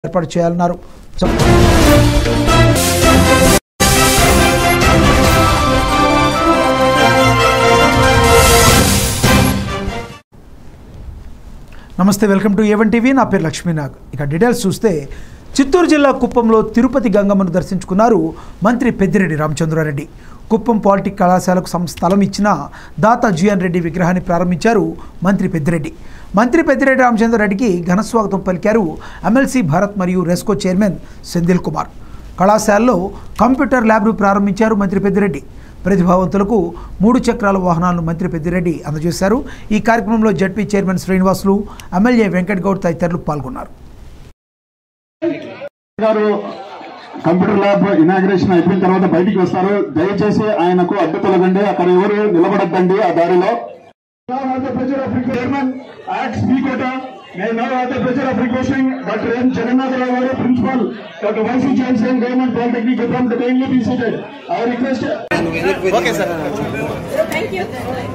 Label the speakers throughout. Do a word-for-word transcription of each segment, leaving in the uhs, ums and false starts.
Speaker 1: ఏర్పాటు చేయాలన్నారు. నమస్తే, వెల్కమ్ టు ఏవన్ టీవీ. నా పేరు లక్ష్మీనాగ్. ఇక డీటెయిల్స్ చూస్తే చిత్తూరు జిల్లా కుప్పంలో తిరుపతి గంగమ్మను దర్శించుకున్నారు మంత్రి పెద్దిరెడ్డి రామచంద్రారెడ్డి. కుప్పం పాలిటెక్నిక్ కళాశాలకు స్థలం ఇచ్చిన దాత జిఎన్ రెడ్డి విగ్రహాన్ని ప్రారంభించారు మంత్రి పెద్దిరెడ్డి. మంత్రి పెద్దిరెడ్డి రామచంద్రారెడ్డికి ఘనస్వాగతం పలికారు ఎమ్మెల్సీ భారత్ మరియు రెస్కో చైర్మన్ సెంధిల్ కుమార్. కళాశాలలో కంప్యూటర్ ల్యాబ్ను ప్రారంభించారు మంత్రి పెద్దిరెడ్డి. ప్రతిభావంతులకు మూడు చక్రాల వాహనాలను మంత్రి పెద్దిరెడ్డి అందజేశారు. ఈ కార్యక్రమంలో ZP chairman Srinivasulu, MLA Venkat Goud తదితరులు పాల్గొన్నారు.
Speaker 2: కంప్యూటర్ ల్యాబ్ ఇనాగ్రేషన్ అయిపోయిన తర్వాత బయటికి వస్తారు. దయచేసి ఆయనకు అడ్డు తొలగండి, అక్కడ ఎవరు నిలబడద్దండి ఆ దారిలో. May now have the pleasure of requesting Doctor N. Jagannatha Rao, Principal, Doctor Vice Chancellor, Government Polytechnic, from the kindly be seated. I request.
Speaker 3: Okay, sir. Thank you.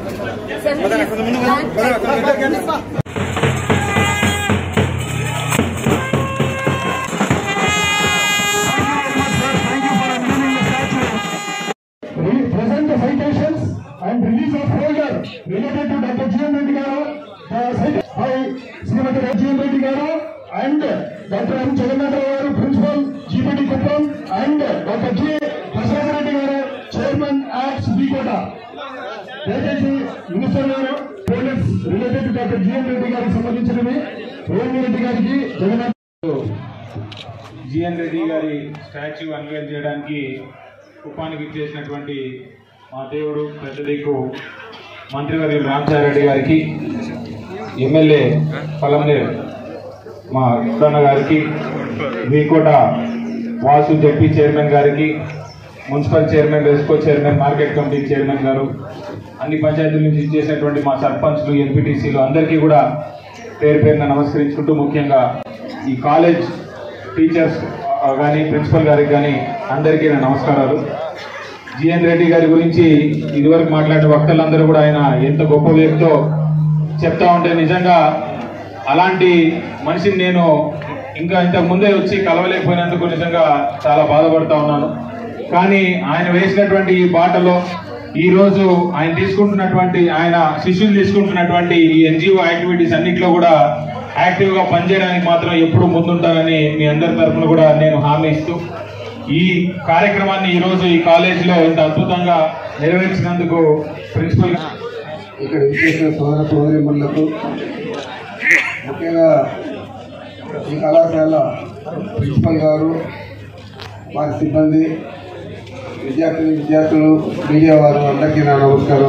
Speaker 2: Present the citations and release of folder related to Doctor G N Reddy Garu, the cited by Srimati G N Reddy Garu and Doctor M. Jagannatha Rao, Principal, G P D Kuppam, and Doctor J. Prasad Reddy Garu, Chairman at Srikota. దయచేసి minister గారు police related to doctor G N Reddy గారికి సంబంధించినవి రేవంత్ రెడ్డి గారికి Jagannadh
Speaker 4: GN Reddy గారి statue అన్వేల్ చేయడానికి కుప్పానికి ఇచ్చేసినటువంటి మా దేవుడు పెద్ద దిక్కు మంత్రివర్యులు రామచారెడ్డి గారికి, ఎమ్మెల్యే పలమనేరు మా ఉడన్న గారికి, వీకోట వాసు జడ్పీ చైర్మన్ గారికి, municipal chairman, RESCO chairman, market committee chairman గారు, అన్ని పంచాయతీల నుంచి ఇచ్చేసినటువంటి మా సర్పంచ్లు, ఎంపీటీసీలు అందరికీ కూడా పేరు పేరున నమస్కరించుకుంటూ, ముఖ్యంగా ఈ కాలేజ్ టీచర్స్ కానీ ప్రిన్సిపల్ గారికి కానీ అందరికీ నా నమస్కారాలు. జిఎన్ రెడ్డి గారి గురించి ఇదివరకు మాట్లాడిన వక్తలందరూ కూడా ఆయన ఎంత గొప్ప వ్యక్తో చెప్తా ఉంటే నిజంగా అలాంటి మనిషిని నేను ఇంకా ఇంతకు ముందే వచ్చి కలవలేకపోయినందుకు నిజంగా చాలా బాధపడుతూ ఉన్నాను. కానీ ఆయన వేసినటువంటి ఈ బాటలో ఈరోజు ఆయన తీసుకుంటున్నటువంటి ఆయన శిష్యులు తీసుకుంటున్నటువంటి ఈ ఎన్జిఓ యాక్టివిటీస్ అన్నింటిలో కూడా యాక్టివ్గా పనిచేయడానికి మాత్రం ఎప్పుడు ముందుంటానని మీ అందరి తరఫున కూడా నేను హామీ ఇస్తూ ఈ కార్యక్రమాన్ని ఈరోజు ఈ కాలేజీలో ఇంత అద్భుతంగా నెరవేర్చినందుకు ప్రిన్సిపల్
Speaker 5: ఇక్కడ విచ్చేసిన సోదర సోదరిమణులకు, ముఖ్యంగా ఈ కళాశాల ప్రిన్సిపల్ గారు, వారి సిబ్బంది, విద్యార్థులు విద్యార్థులు మీడియా వారు అందరికీ నా నమస్కారం.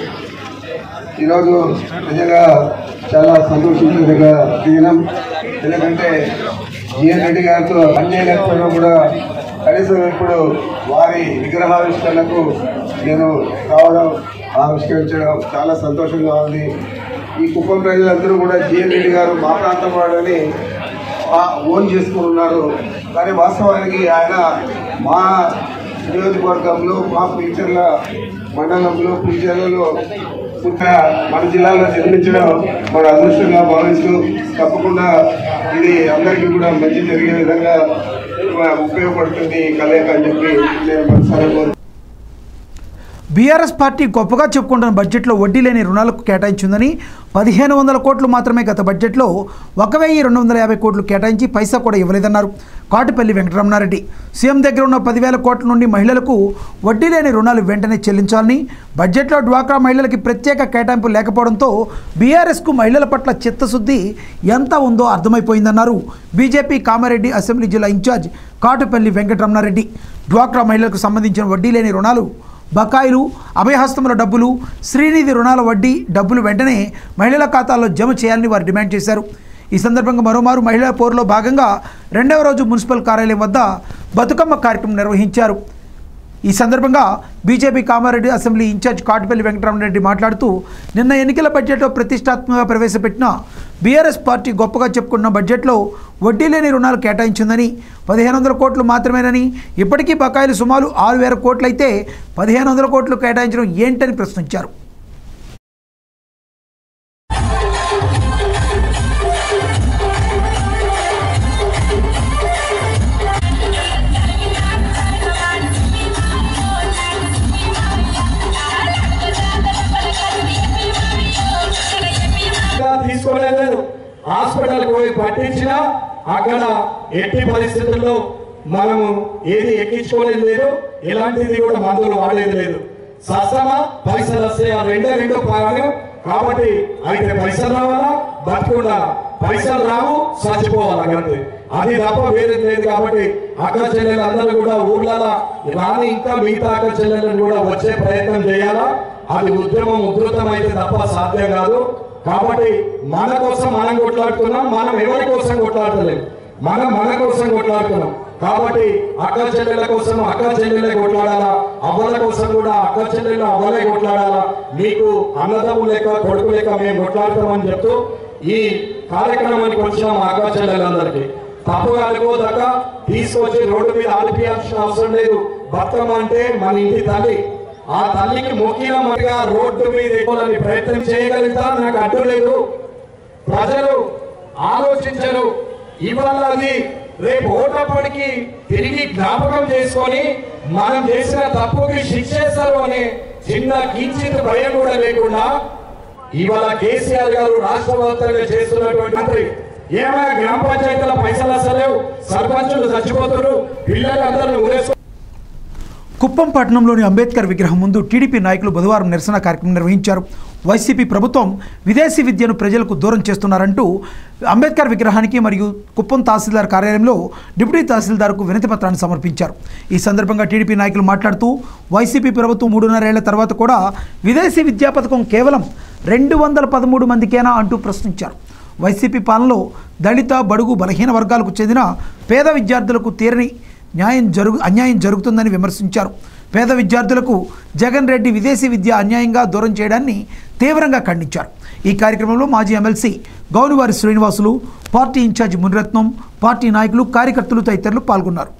Speaker 5: ఈరోజు నిజంగా చాలా సంతోషించదగ్గ దినం. ఎందుకంటే జిఎన్ రెడ్డి గారితో పనిచేయలేకపోయినా కూడా కనీసం ఇప్పుడు వారి విగ్రహావిష్కరణకు నేను రావడం, ఆవిష్కరించడం చాలా సంతోషంగా ఉంది. ఈ కుప్పం ప్రజలందరూ కూడా జిఎన్ రెడ్డి గారు మా ప్రాంతం వాడని ఓన్ చేసుకున్నారు. కానీ వాస్తవానికి ఆయన మా నియోజకవర్గంలో, మా పిలిచర్ల మండలంలో, పిలిచర్లలో మన జిల్లాలో జన్మించడం మన అదృష్టంగా భావిస్తూ తప్పకుండా ఇది అందరికీ కూడా మంచి జరిగే విధంగా ఉపయోగపడుతుంది కలయిక అని చెప్పి నేను మనసారా కోరు.
Speaker 1: బీఆర్ఎస్ పార్టీ గొప్పగా చెప్పుకుంటున్న బడ్జెట్లో వడ్డీ లేని రుణాలకు కేటాయించిందని, పదిహేను వందల కోట్లు మాత్రమే గత బడ్జెట్లో ఒక వెయ్యి రెండు వందల యాభై కోట్లు కేటాయించి పైసా కూడా ఇవ్వలేదన్నారు కాటుపల్లి వెంకటరమణారెడ్డి. సీఎం దగ్గర ఉన్న పదివేల కోట్ల నుండి మహిళలకు వడ్డీ లేని రుణాలు వెంటనే చెల్లించాలని, బడ్జెట్లో డ్వాక్రా మహిళలకి ప్రత్యేక కేటాయింపు లేకపోవడంతో బీఆర్ఎస్కు మహిళల పట్ల చిత్తశుద్ధి ఎంత ఉందో అర్థమైపోయిందన్నారు బీజేపీ కామారెడ్డి అసెంబ్లీ జిల్లా ఇన్ఛార్జ్ కాటుపల్లి వెంకటరమణారెడ్డి. డ్వాక్రా మహిళలకు సంబంధించిన వడ్డీ లేని రుణాలు, బకాయిలు, అభయహస్తముల డబ్బులు, శ్రీనిధి రుణాల వడ్డీ డబ్బులు వెంటనే మహిళల ఖాతాల్లో జమ చేయాలని వారు డిమాండ్ చేశారు. ఈ సందర్భంగా మరోమారు మహిళా పోరులో భాగంగా రెండవ రోజు మున్సిపల్ కార్యాలయం వద్ద బతుకమ్మ కార్యక్రమం నిర్వహించారు. ఈ సందర్భంగా BJP Kamareddy assembly incharge Katipally Venkataramanareddy మాట్లాడుతూ, నిన్న ఎన్నికల బడ్జెట్లో ప్రతిష్టాత్మకంగా ప్రవేశపెట్టిన బీఆర్ఎస్ పార్టీ గొప్పగా చెప్పుకున్న బడ్జెట్లో వడ్డీ లేని రుణాలు కేటాయించిందని, పదిహేను వందల కోట్లు మాత్రమేనని, ఇప్పటికీ బకాయిలు సుమారు ఆరు వేల కోట్లయితే పదిహేను వందల కోట్లు కేటాయించడం ఏంటని ప్రశ్నించారు.
Speaker 2: పోయి పట్టించినా అక్కడ ఎట్టి పరిస్థితుల్లో మనము ఏది ఎక్కించుకోలేదు లేదు, ఎలాంటిది కూడా మందులు వాడేది లేదు. సస్తమా పైసలు వస్తే ఆ రెండే రెండో పాలన కాబట్టి అయితే పైసలు రావాలా బతుకుండాలా, పైసలు రావు చచ్చిపోవాలి అంతే, అది తప్ప వేరే లేదు. కాబట్టి అక్క చెల్లెలు అందరూ కూడా ఊర్లలో రాని ఇంకా మిగతా అక్క చెల్లెలను కూడా వచ్చే ప్రయత్నం చేయాలా. అది ఉద్యమం ఉధృతం అయితే తప్ప సాధ్యం కాదు. కాబట్టి మన కోసం మనం కొట్లాడుతున్నాం, మనం ఎవరి కోసం కొట్లాడతలేము, మనం మన కోసం కొట్లాడుతున్నాం. కాబట్టి అక్క చెల్లెల కోసం అక్క చెల్లెలే కొట్లాడాలా, అవ్వల కోసం కూడా అక్క చెల్లెలు అవ్వలే కొట్లాడాలా. మీకు అన్నదమ్ము లెక్క కొడుకు లెక్క మేము కొట్లాడతామని చెప్తూ ఈ కార్యక్రమానికి వచ్చిన మా అక్క చెల్లెలందరికీ తప్పుగా అనుకోదక్క తీసుకొచ్చి రోడ్డు మీద ఆడిపియాల్సిన అవసరం లేదు. బతుకమ్మ అంటే మన ఇంటి తల్లి, ఆ తల్లికి ముఖ్యంగా రోడ్డు మీద ఎక్కువని ప్రయత్నం చేయగలుగుతా నాకు అడ్డు లేదు. ప్రజలు ఆలోచించరు, ఇవాళ అది రేపు ఓటప్పటికి తిరిగి జ్ఞాపకం చేసుకొని మనం చేసిన తప్పుకి శిక్షేస్తారు అనే చిన్న కించిత్ భయం కూడా లేకుండా ఇవాళ కేసీఆర్ గారు రాష్ట్ర వ్యాప్తంగా చేస్తున్నటువంటి మంత్రి ఏమైనా గ్రామ పంచాయతీల పైసలు అసలేవు, సర్పంచులు చచ్చిపోతారు, పిల్లలు అందరూ ఊరేసు.
Speaker 1: కుప్పం పట్టణంలోని అంబేద్కర్ విగ్రహం ముందు టీడీపీ నాయకులు బుధవారం నిరసన కార్యక్రమం నిర్వహించారు. వైసీపీ ప్రభుత్వం విదేశీ విద్యను ప్రజలకు దూరం చేస్తున్నారంటూ అంబేద్కర్ విగ్రహానికి మరియు కుప్పం తహసీల్దార్ కార్యాలయంలో డిప్యూటీ తహసీల్దార్కు వినతి పత్రాన్ని సమర్పించారు. ఈ సందర్భంగా టీడీపీ నాయకులు మాట్లాడుతూ వైసీపీ ప్రభుత్వం మూడున్నరేళ్ల తర్వాత కూడా విదేశీ విద్యా పథకం కేవలం రెండు వందల పదమూడు మందికేనా అంటూ ప్రశ్నించారు. వైసీపీ పాలనలో దళిత బడుగు బలహీన వర్గాలకు చెందిన పేద విద్యార్థులకు తీరని న్యాయం జరుగు అన్యాయం జరుగుతుందని విమర్శించారు. పేద విద్యార్థులకు జగన్ రెడ్డి విదేశీ విద్య అన్యాయంగా దూరం చేయడాన్ని తీవ్రంగా ఖండించారు. ఈ కార్యక్రమంలో మాజీ MLC Gounivari Srinivasulu, party incharge Muniratnam, party నాయకులు, కార్యకర్తలు తదితరులు పాల్గొన్నారు.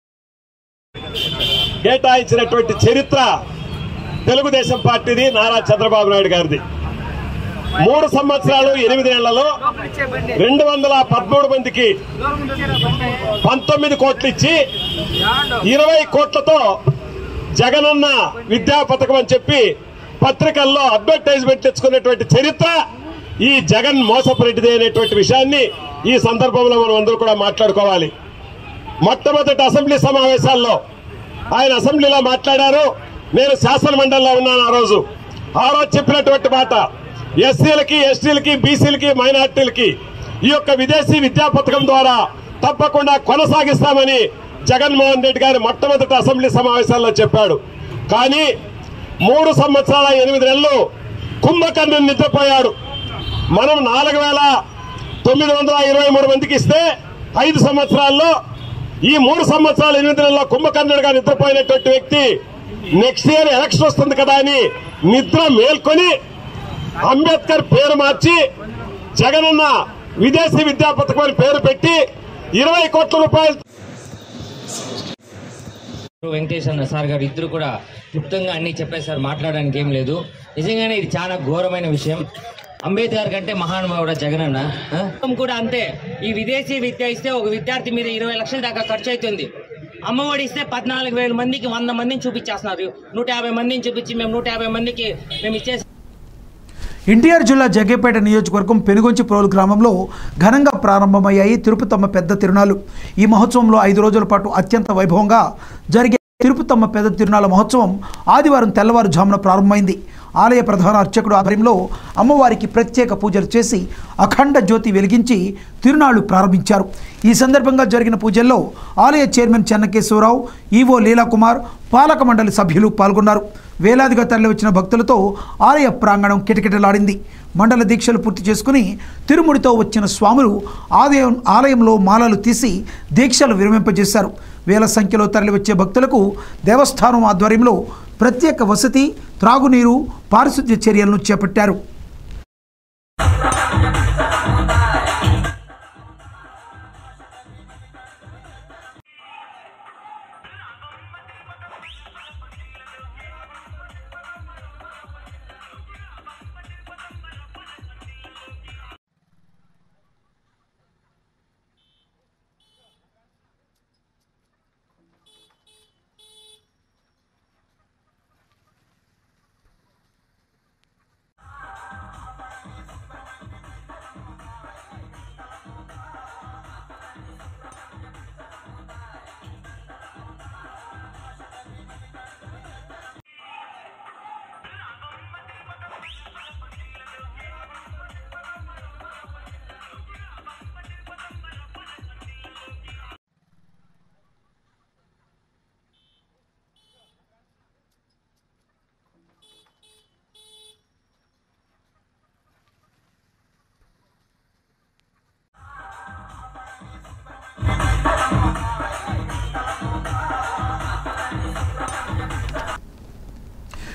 Speaker 6: కేటాయించినటువంటి చరిత్ర తెలుగుదేశం పార్టీది, నారా చంద్రబాబు నాయుడు గారిది. మూడు సంవత్సరాలు ఎనిమిది ఏళ్లలో రెండు వందల పదమూడు మందికి పంతొమ్మిది కోట్లు ఇచ్చి ఇరవై కోట్లతో జగనన్న విద్యా పథకం అని చెప్పి పత్రికల్లో అడ్వర్టైజ్మెంట్ తెచ్చుకున్నటువంటి చరిత్ర ఈ జగన్ మోసపురెడ్డిదే అనేటువంటి విషయాన్ని ఈ సందర్భంలో మనం అందరూ కూడా మాట్లాడుకోవాలి. మొట్టమొదటి అసెంబ్లీ సమావేశాల్లో ఆయన అసెంబ్లీలో మాట్లాడారు. నేను శాసన మండలిలో ఉన్నాను ఆ రోజు. ఆ రోజు చెప్పినటువంటి మాట, ఎస్సీలకి, ఎస్టీలకి, బీసీలకి, మైనార్టీలకి ఈ యొక్క విదేశీ విద్యా పథకం ద్వారా తప్పకుండా కొనసాగిస్తామని జగన్మోహన్ రెడ్డి గారు మొట్టమొదటి అసెంబ్లీ సమావేశాల్లో చెప్పాడు. కానీ మూడు సంవత్సరాల ఎనిమిది నెలలు కుంభకర్ణుని నిద్రపోయాడు. మనం నాలుగు వేల తొమ్మిది వందల ఇరవై మూడు మందికి ఇస్తే ఐదు సంవత్సరాల్లో ఈ మూడు సంవత్సరాల ఎనిమిది నెలల్లో కుంభకర్ణుడిగా నిద్రపోయినటువంటి వ్యక్తి నెక్స్ట్ ఇయర్ ఎలక్షన్ వస్తుంది కదా అని నిద్ర మేల్కొని అంబేద్కర్ పేరు మార్చి జగనన్న విదేశీ విద్యా పథకం అని పేరు పెట్టి ఇరవై కోట్ల రూపాయలు.
Speaker 7: వెంకటేష్ అన్న సార్ గారు ఇద్దరు కూడా క్లుప్తంగా అన్ని చెప్పేశారు, మాట్లాడడానికి ఏం లేదు. నిజంగానే ఇది చాలా ఘోరమైన విషయం. అంబేద్కర్ కంటే మహానుభావుడు జగనన్న కూడా అంతే. ఈ విదేశీ విద్య ఇస్తే ఒక విద్యార్థి మీద ఇరవై లక్షల దాకా ఖర్చు అవుతుంది. అమ్మఒడి ఇస్తే పద్నాలుగు వేల మందికి వంద మందిని చూపించేస్తున్నారు. నూట యాభై మందిని చూపించి మేము నూట యాభై మందికి మేము ఇచ్చే.
Speaker 1: ఎన్టీఆర్ జిల్లా జగ్గేపేట నియోజకవర్గం పెనుగొంచి ప్రోలు గ్రామంలో ఘనంగా ప్రారంభమయ్యాయి తిరుపతమ్మ పెద్ద తిరునాళ్లు. ఈ మహోత్సవంలో ఐదు రోజుల పాటు అత్యంత వైభవంగా జరిగే తిరుపతమ్మ పెద్ద తిరునాళ్ల మహోత్సవం ఆదివారం తెల్లవారుజామున ప్రారంభమైంది. ఆలయ ప్రధాన అర్చకుడు ఆధ్వర్యంలో అమ్మవారికి ప్రత్యేక పూజలు చేసి అఖండ జ్యోతి వెలిగించి తిరునాళ్లు ప్రారంభించారు. ఈ సందర్భంగా జరిగిన పూజల్లో ఆలయ చైర్మన్ చెన్నకేశ్వరరావు, ఈవో లీలాకుమార్, పాలక మండలి సభ్యులు పాల్గొన్నారు. వేలాదిగా తరలివచ్చిన భక్తులతో ఆలయ ప్రాంగణం కిటకిటలాడింది. మండల దీక్షలు పూర్తి చేసుకుని తిరుముడితో వచ్చిన స్వాములు ఆలయం ఆలయంలో మాలలు తీసి దీక్షలు విరమింపజేశారు. వేల సంఖ్యలో తరలివచ్చే భక్తులకు దేవస్థానం ఆధ్వర్యంలో ప్రత్యేక వసతి, త్రాగునీరు, పారిశుద్ధ్య చర్యలను చేపట్టారు.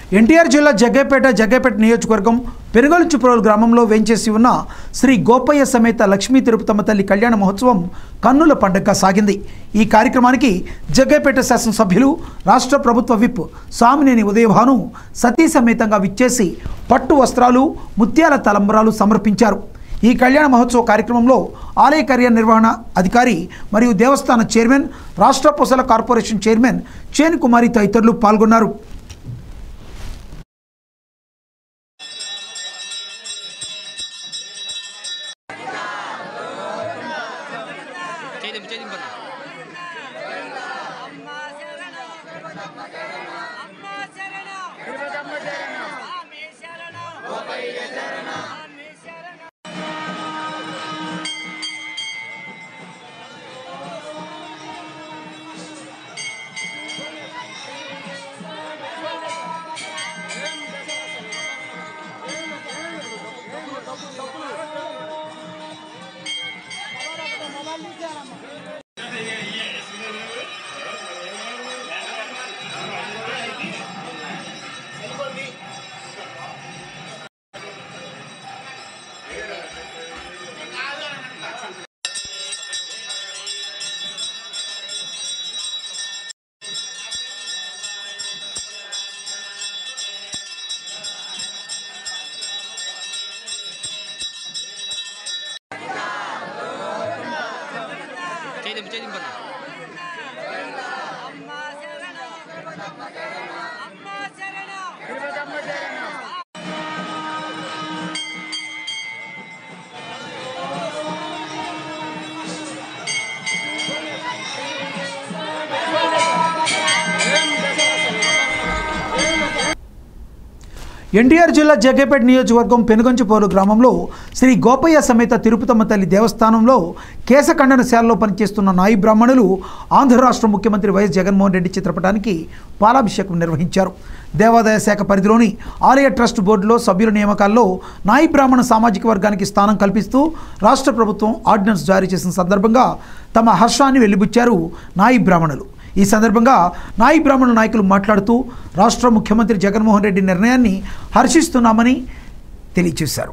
Speaker 1: ఎన్టీఆర్ జిల్లా జగ్గైపేట జగ్గైపేట నియోజకవర్గం పెనుగొలుచుప్రోలు గ్రామంలో వేంచేసి ఉన్న శ్రీ గోపయ్య సమేత లక్ష్మీ తిరుపతమ్మ తల్లి కళ్యాణ మహోత్సవం కన్నుల పండుగగా సాగింది. ఈ కార్యక్రమానికి జగ్గైపేట శాసనసభ్యులు రాష్ట్ర ప్రభుత్వ విప్ సామినేని ఉదయభాను సతీ సమేతంగా విచ్చేసి పట్టు వస్త్రాలు ముత్యాల తలంబరాలు సమర్పించారు. ఈ కళ్యాణ మహోత్సవ కార్యక్రమంలో ఆలయ కార్యనిర్వహణ అధికారి మరియు దేవస్థాన చైర్మన్, రాష్ట్ర పొసల కార్పొరేషన్ చైర్మన్ చేన్ కుమారి తదితరులు పాల్గొన్నారు. ఎన్టీఆర్ జిల్లా జగ్గైపేట నియోజకవర్గం పెనుగొంచుపోలు గ్రామంలో శ్రీ గోపయ్య సమేత తిరుపతమ్మ తల్లి దేవస్థానంలో కేశఖండనశాలలో పనిచేస్తున్న నాయి బ్రాహ్మణులు ఆంధ్ర రాష్ట్ర ముఖ్యమంత్రి వైఎస్ జగన్మోహన్ రెడ్డి చిత్రపటానికి పాలాభిషేకం నిర్వహించారు. దేవాదాయ శాఖ పరిధిలోని ఆలయ ట్రస్ట్ బోర్డులో సభ్యుల నియామకాల్లో నాయి బ్రాహ్మణ సామాజిక వర్గానికి స్థానం కల్పిస్తూ రాష్ట్ర ప్రభుత్వం ఆర్డినెన్స్ జారీ చేసిన సందర్భంగా తమ హర్షాన్ని వెలిబుచ్చారు నాయి బ్రాహ్మణులు. ఈ సందర్భంగా నాయి బ్రాహ్మణ నాయకులు మాట్లాడుతూ రాష్ట్ర ముఖ్యమంత్రి జగన్మోహన్ రెడ్డి నిర్ణయాన్ని హర్షిస్తున్నామని తెలియజేశారు.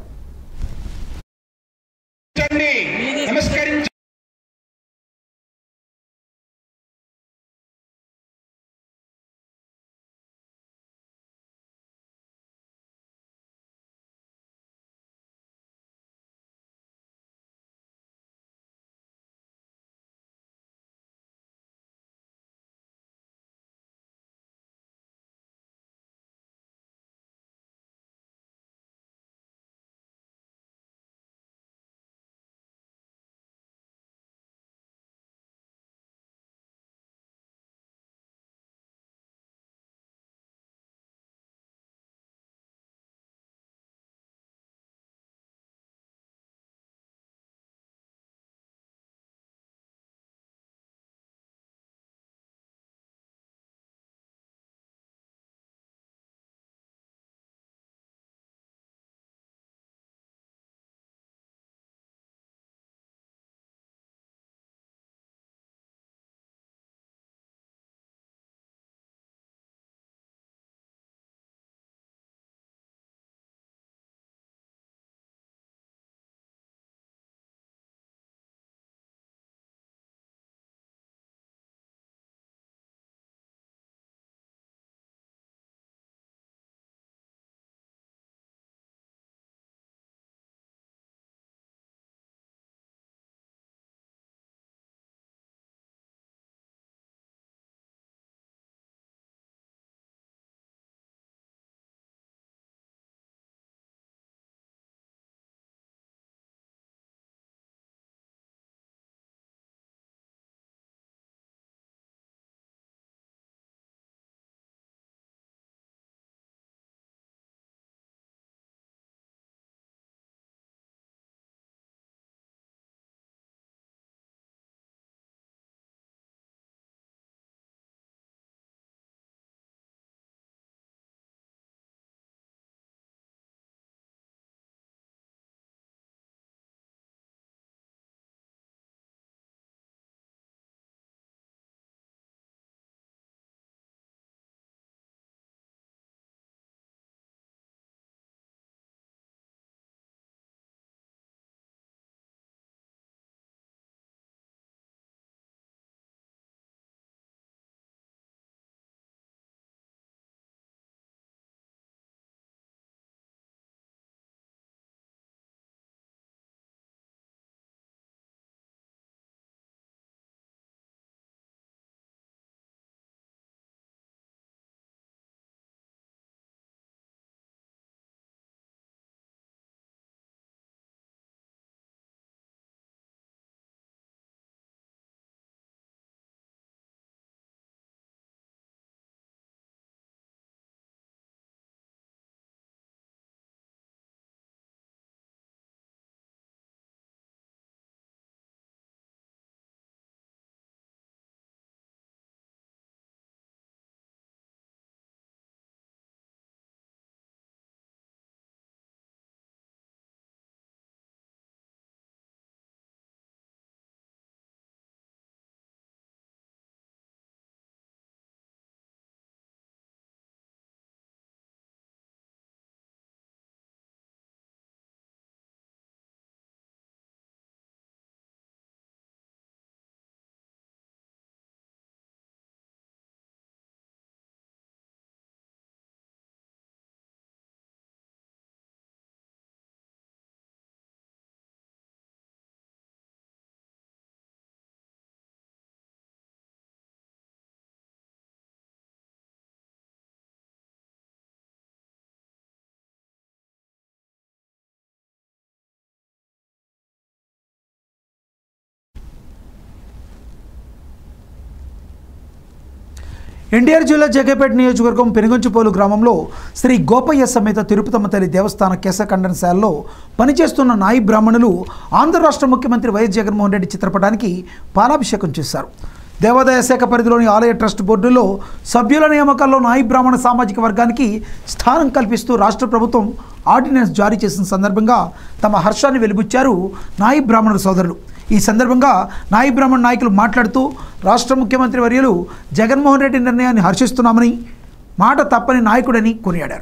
Speaker 1: ఎన్టీఆర్ జిల్లా జగ్గైపేట నియోజకవర్గం పెనుగంచిపోలు గ్రామంలో శ్రీ గోపయ్య సమేత తిరుపతమ్మ తల్లి దేవస్థాన కేశఖండనశాలలో పనిచేస్తున్న నాయి బ్రాహ్మణులు ఆంధ్ర రాష్ట్ర ముఖ్యమంత్రి వైఎస్ జగన్మోహన్ రెడ్డి చిత్రపటానికి పాలాభిషేకం చేశారు. దేవాదాయ శాఖ పరిధిలోని ఆలయ ట్రస్ట్ బోర్డులో సభ్యుల నియామకాల్లో నాయి బ్రాహ్మణ సామాజిక వర్గానికి స్థానం కల్పిస్తూ రాష్ట్ర ప్రభుత్వం ఆర్డినెన్స్ జారీ చేసిన సందర్భంగా తమ హర్షాన్ని వెలిబుచ్చారు నాయి బ్రాహ్మణుల సోదరులు. ఈ సందర్భంగా నాయి బ్రాహ్మణ నాయకులు మాట్లాడుతూ రాష్ట్ర ముఖ్యమంత్రి వర్యులు జగన్మోహన్ రెడ్డి నిర్ణయాన్ని హర్షిస్తున్నామని, మాట తప్పని నాయకుడని కొనియాడారు.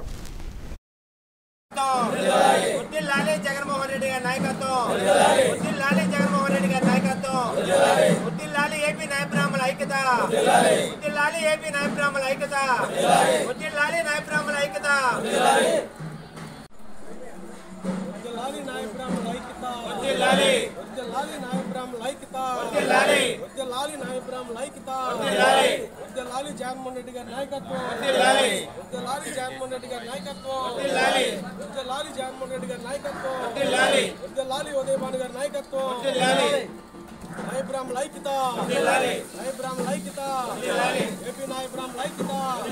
Speaker 8: జగన్మోహన్ రెడ్డి గారి నాయకత్వం, జగన్మోహన్ రెడ్డి గారి నాయకత్వం, జగన్మోహన్ రెడ్డి గారి నాయకత్వం, ఉదయభాను గారి నాయకత్వం, నాయ బ్రాహ్మణుల ఐక్యత, నాయ బ్రాహ్మణుల ఐక్యత, ఏపీ నాయ బ్రాహ్మణుల ఐక్యత.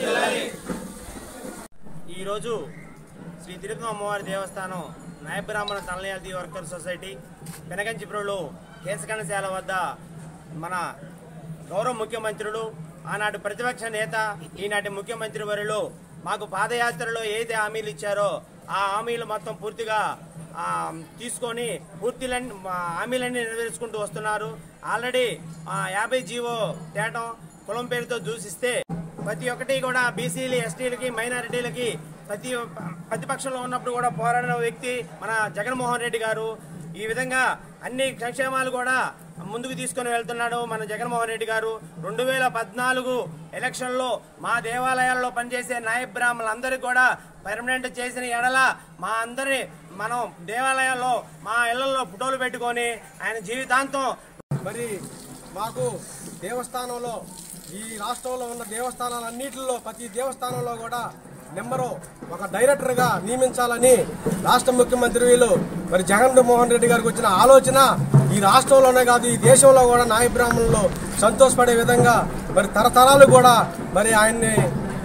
Speaker 9: ఈరోజు శ్రీ తిరుపతి అమ్మవారి దేవస్థానం నాయ బ్రాహ్మణ తలయాల్ది వర్కర్ సొసైటీ పెనగంచిపురంలో కేశఖండశాల వద్ద మన గౌరవ ముఖ్యమంత్రులు, ఆనాటి ప్రతిపక్ష నేత, ఈనాటి ముఖ్యమంత్రి వారిలో మాకు పాదయాత్రలో ఏదైతే హామీలు ఇచ్చారో ఆ హామీలు మొత్తం పూర్తిగా తీసుకొని పూర్తిలన్నీ హామీలన్నీ నెరవేర్చుకుంటూ వస్తున్నారు. ఆల్రెడీ యాభై జీవో తేటం కులం పేరుతో దూషిస్తే ప్రతి ఒక్కటి కూడా బీసీలు, ఎస్టీలకి, మైనారిటీలకి ప్రతి ప్రతిపక్షంలో ఉన్నప్పుడు కూడా పోరాడిన వ్యక్తి మన జగన్మోహన్ రెడ్డి గారు. ఈ విధంగా అన్ని సంక్షేమాలు కూడా ముందుకు తీసుకొని వెళ్తున్నాడు మన జగన్మోహన్ రెడ్డి గారు. రెండు వేల పద్నాలుగు ఎలక్షన్లో మా దేవాలయాల్లో పనిచేసే నాయ బ్రాహ్మణులందరికీ కూడా పర్మనెంట్ చేసిన ఎడల మా అందరి మనం దేవాలయాల్లో మా ఇళ్లలో ఫోటోలు పెట్టుకొని ఆయన జీవితాంతం
Speaker 8: మరి మాకు దేవస్థానంలో ఈ రాష్ట్రంలో ఉన్న దేవస్థానాలన్నింటిలో ప్రతి దేవస్థానంలో కూడా నెంబరు ఒక డైరెక్టర్గా నియమించాలని రాష్ట్ర ముఖ్యమంత్రి వీళ్ళు మరి జగన్మోహన్ రెడ్డి గారికి వచ్చిన ఆలోచన ఈ రాష్ట్రంలోనే కాదు ఈ దేశంలో కూడా నాయ బ్రాహ్మణులు సంతోషపడే విధంగా మరి తరతరాలు కూడా మరి ఆయన్ని.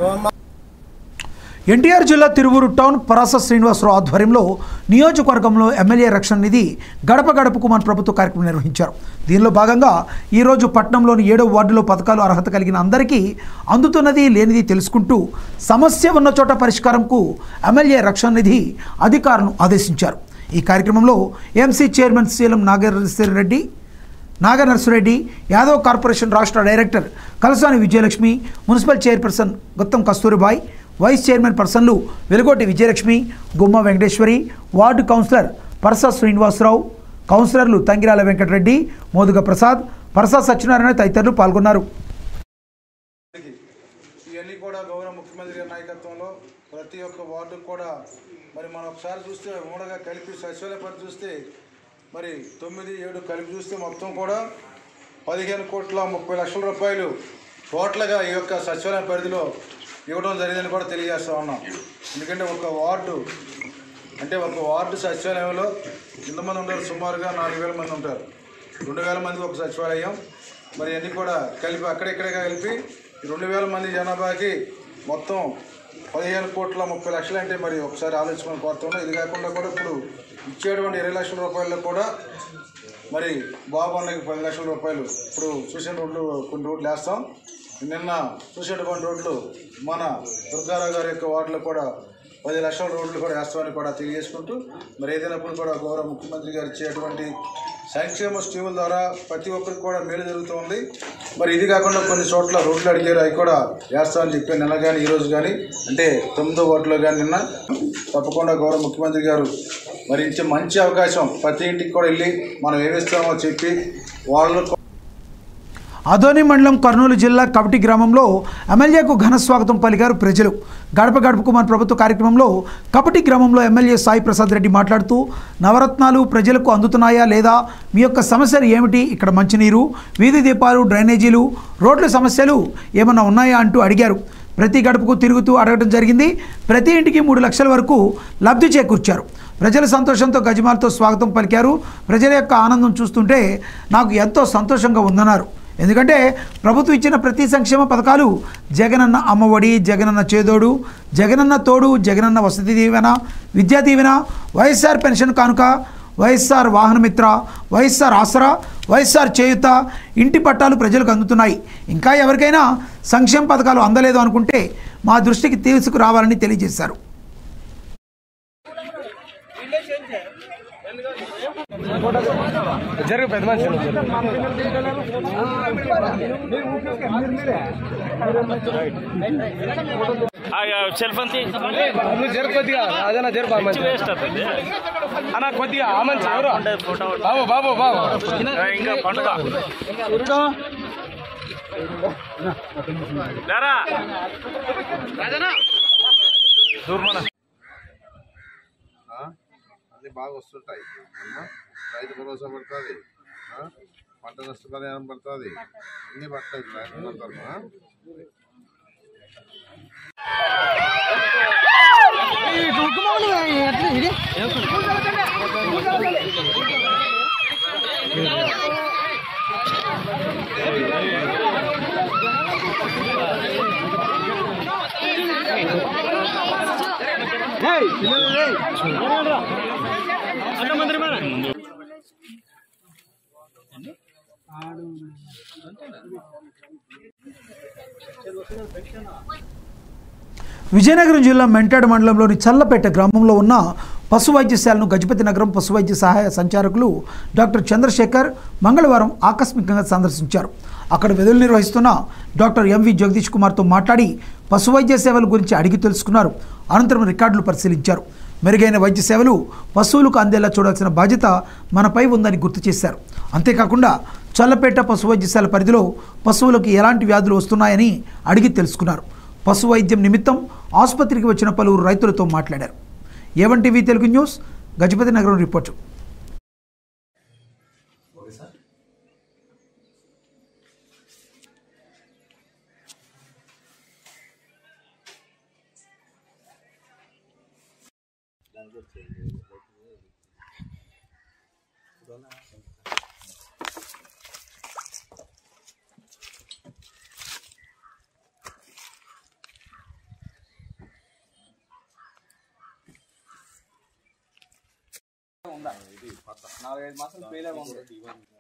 Speaker 1: ఎన్టీఆర్ జిల్లా తిరువూరు టౌన్ పరాస శ్రీనివాసరావు ఆధ్వర్యంలో నియోజకవర్గంలో ఎమ్మెల్యే రక్షణ నిధి గడప గడపకు మన ప్రభుత్వ కార్యక్రమం నిర్వహించారు. దీనిలో భాగంగా ఈరోజు పట్టణంలోని ఏడవ వార్డులో పథకాలు అర్హత కలిగిన అందరికీ అందుతున్నది లేనిది తెలుసుకుంటూ సమస్య ఉన్న చోట పరిష్కారంకు ఎమ్మెల్యే రక్షణ నిధి అధికారులను ఆదేశించారు. ఈ కార్యక్రమంలో MC chairman CM Naganarsireddy Naganarsireddy, Yadav corporation రాష్ట్ర director Kalasani Vijayalakshmi, municipal chairperson Guttam Kasturibai, vice chairman పర్సన్లు వెలుగోటి విజయలక్ష్మి, గుమ్మ వెంకటేశ్వరి, వార్డు కౌన్సిలర్ పరసా శ్రీనివాసరావు, కౌన్సిలర్లు తంగిరాల వెంకటరెడ్డి, మోదుగ ప్రసాద్, పరసా సత్యనారాయణ తదితరులు పాల్గొన్నారు.
Speaker 10: ఇవన్నీ కూడా గౌరవ ముఖ్యమంత్రి గారి నాయకత్వంలో ప్రతి ఒక్క వార్డుకు కూడా మరి మనం ఒకసారి చూస్తే మూడగా కలిపి సచివాలయ పరిధి చూస్తే మరి తొమ్మిది ఏడు కలిపి చూస్తే మొత్తం కూడా పదిహేను కోట్ల ముప్పై లక్షల రూపాయలు టోటల్గా ఈ యొక్క సచివాలయ పరిధిలో ఇవ్వడం జరిగిందని కూడా తెలియజేస్తూ ఉన్నాం. ఎందుకంటే ఒక వార్డు అంటే ఒక వార్డు సచివాలయంలో ఎంతమంది ఉంటారు? సుమారుగా నాలుగు వేల మంది ఉంటారు. రెండు వేల మంది ఒక సచివాలయం. మరి అన్నీ కూడా కలిపి అక్కడెక్కడే కలిపి రెండు వేల మంది జనాభాకి మొత్తం పదిహేను కోట్ల ముప్పై లక్షలు అంటే మరి ఒకసారి ఆలోచించుకొని కోరుతున్నాం. ఇది కాకుండా కూడా ఇప్పుడు ఇచ్చేటువంటి ఇరవై లక్షల రూపాయల్లో కూడా మరి బాబు అన్నకి పది లక్షల రూపాయలు ఇప్పుడు చూసిన రోడ్లు కొన్ని రోడ్లు వేస్తాం. నిన్న చూసేటువంటి రోడ్లు మన దుర్గారావు గారి యొక్క వార్డులో కూడా పది లక్షల రోడ్లు కూడా వేస్తామని కూడా తెలియజేసుకుంటూ మరి ఏదైనప్పుడు కూడా గౌరవ ముఖ్యమంత్రి గారు ఇచ్చేటువంటి సంక్షేమ స్కీముల ద్వారా ప్రతి ఒక్కరికి కూడా మేలు జరుగుతుంది. మరి ఇది కాకుండా కొన్ని చోట్ల రోడ్లు అడిగారు, అవి కూడా వేస్తామని చెప్పి నిన్న కానీ ఈరోజు కానీ అంటే తొమ్మిదో వార్డులో కానీ నిన్న తప్పకుండా గౌరవ ముఖ్యమంత్రి గారు మరి ఇచ్చే మంచి అవకాశం ప్రతి ఇంటికి కూడా వెళ్ళి మనం ఏమిస్తామో చెప్పి వాళ్ళు.
Speaker 1: ఆదోని మండలం కర్నూలు జిల్లా కవటి గ్రామంలో ఎమ్మెల్యేకు ఘన స్వాగతం పలికారు ప్రజలు. గడప గడపకు మన ప్రభుత్వ కార్యక్రమంలో కపటి గ్రామంలో ఎమ్మెల్యే సాయి ప్రసాద్ రెడ్డి మాట్లాడుతూ నవరత్నాలు ప్రజలకు అందుతున్నాయా లేదా, మీ యొక్క సమస్యలు ఏమిటి, ఇక్కడ మంచినీరు, వీధి దీపాలు, డ్రైనేజీలు, రోడ్ల సమస్యలు ఏమన్నా ఉన్నాయా అంటూ అడిగారు. ప్రతి గడపకు తిరుగుతూ అడగడం జరిగింది. ప్రతి ఇంటికి మూడు లక్షల వరకు లబ్ధి చేకూర్చారు. ప్రజల సంతోషంతో గజమాలతో స్వాగతం పలికారు. ప్రజల యొక్క ఆనందం చూస్తుంటే నాకు ఎంతో సంతోషంగా ఉందన్నారు. ఎందుకంటే ప్రభుత్వం ఇచ్చిన ప్రతి సంక్షేమ పథకాలు జగనన్న అమ్మఒడి, జగనన్న చేదోడు, జగనన్న తోడు, జగనన్న వసతి దీవెన, విద్యా దీవెన, వైఎస్ఆర్ పెన్షన్ కానుక, వైఎస్ఆర్ వాహనమిత్ర, వైఎస్ఆర్ ఆసరా, వైఎస్ఆర్ చేయూత, ఇంటి పట్టాలు ప్రజలకు అందుతున్నాయి. ఇంకా ఎవరికైనా సంక్షేమ పథకాలు అందలేదు అనుకుంటే మా దృష్టికి తీసుకురావాలని తెలియజేశారు.
Speaker 11: సెల్ఫ్ కొద్దిగా అదన్నా జరు అన్న కొద్దిగా ఆమంచి ఎవరు బాబు బాబు బాబు ఇంకా పండుగ
Speaker 12: అన్ని బాగా వస్తుంటాయి. రైతు భరోసా పడుతుంది, పంట నష్టపరిహారం పడుతుంది, అన్ని పడతాయి రైతుల తరఫున.
Speaker 1: విజయనగరం జిల్లా మెంటాడ్ మండలంలోని చల్లపేట గ్రామంలో ఉన్న పశు వైద్యశాలను గజపతి నగరం పశు వైద్య సహాయ సంచాలకులు డాక్టర్ చంద్రశేఖర్ మంగళవారం ఆకస్మికంగా సందర్శించారు. అక్కడ విధులు నిర్వహిస్తున్న డాక్టర్ ఎంవి జగదీష్ కుమార్తో మాట్లాడి పశు వైద్య సేవల గురించి అడిగి తెలుసుకున్నారు. అనంతరం రికార్డులు పరిశీలించారు. మెరుగైన వైద్య సేవలు పశువులకు అందేలా చూడాల్సిన బాధ్యత మనపై ఉందని గుర్తు చేశారు. అంతేకాకుండా చల్లపేట పశు వైద్యశాల పరిధిలో పశువులకు ఎలాంటి వ్యాధులు వస్తున్నాయని అడిగి తెలుసుకున్నారు. పశు వైద్యం నిమిత్తం ఆసుపత్రికి వచ్చిన పలువురు రైతులతో మాట్లాడారు. A one TV Telugu news Gajapathinagaram report.
Speaker 11: నాలుగైదు మాసాలు పేలే ఉంటుంది.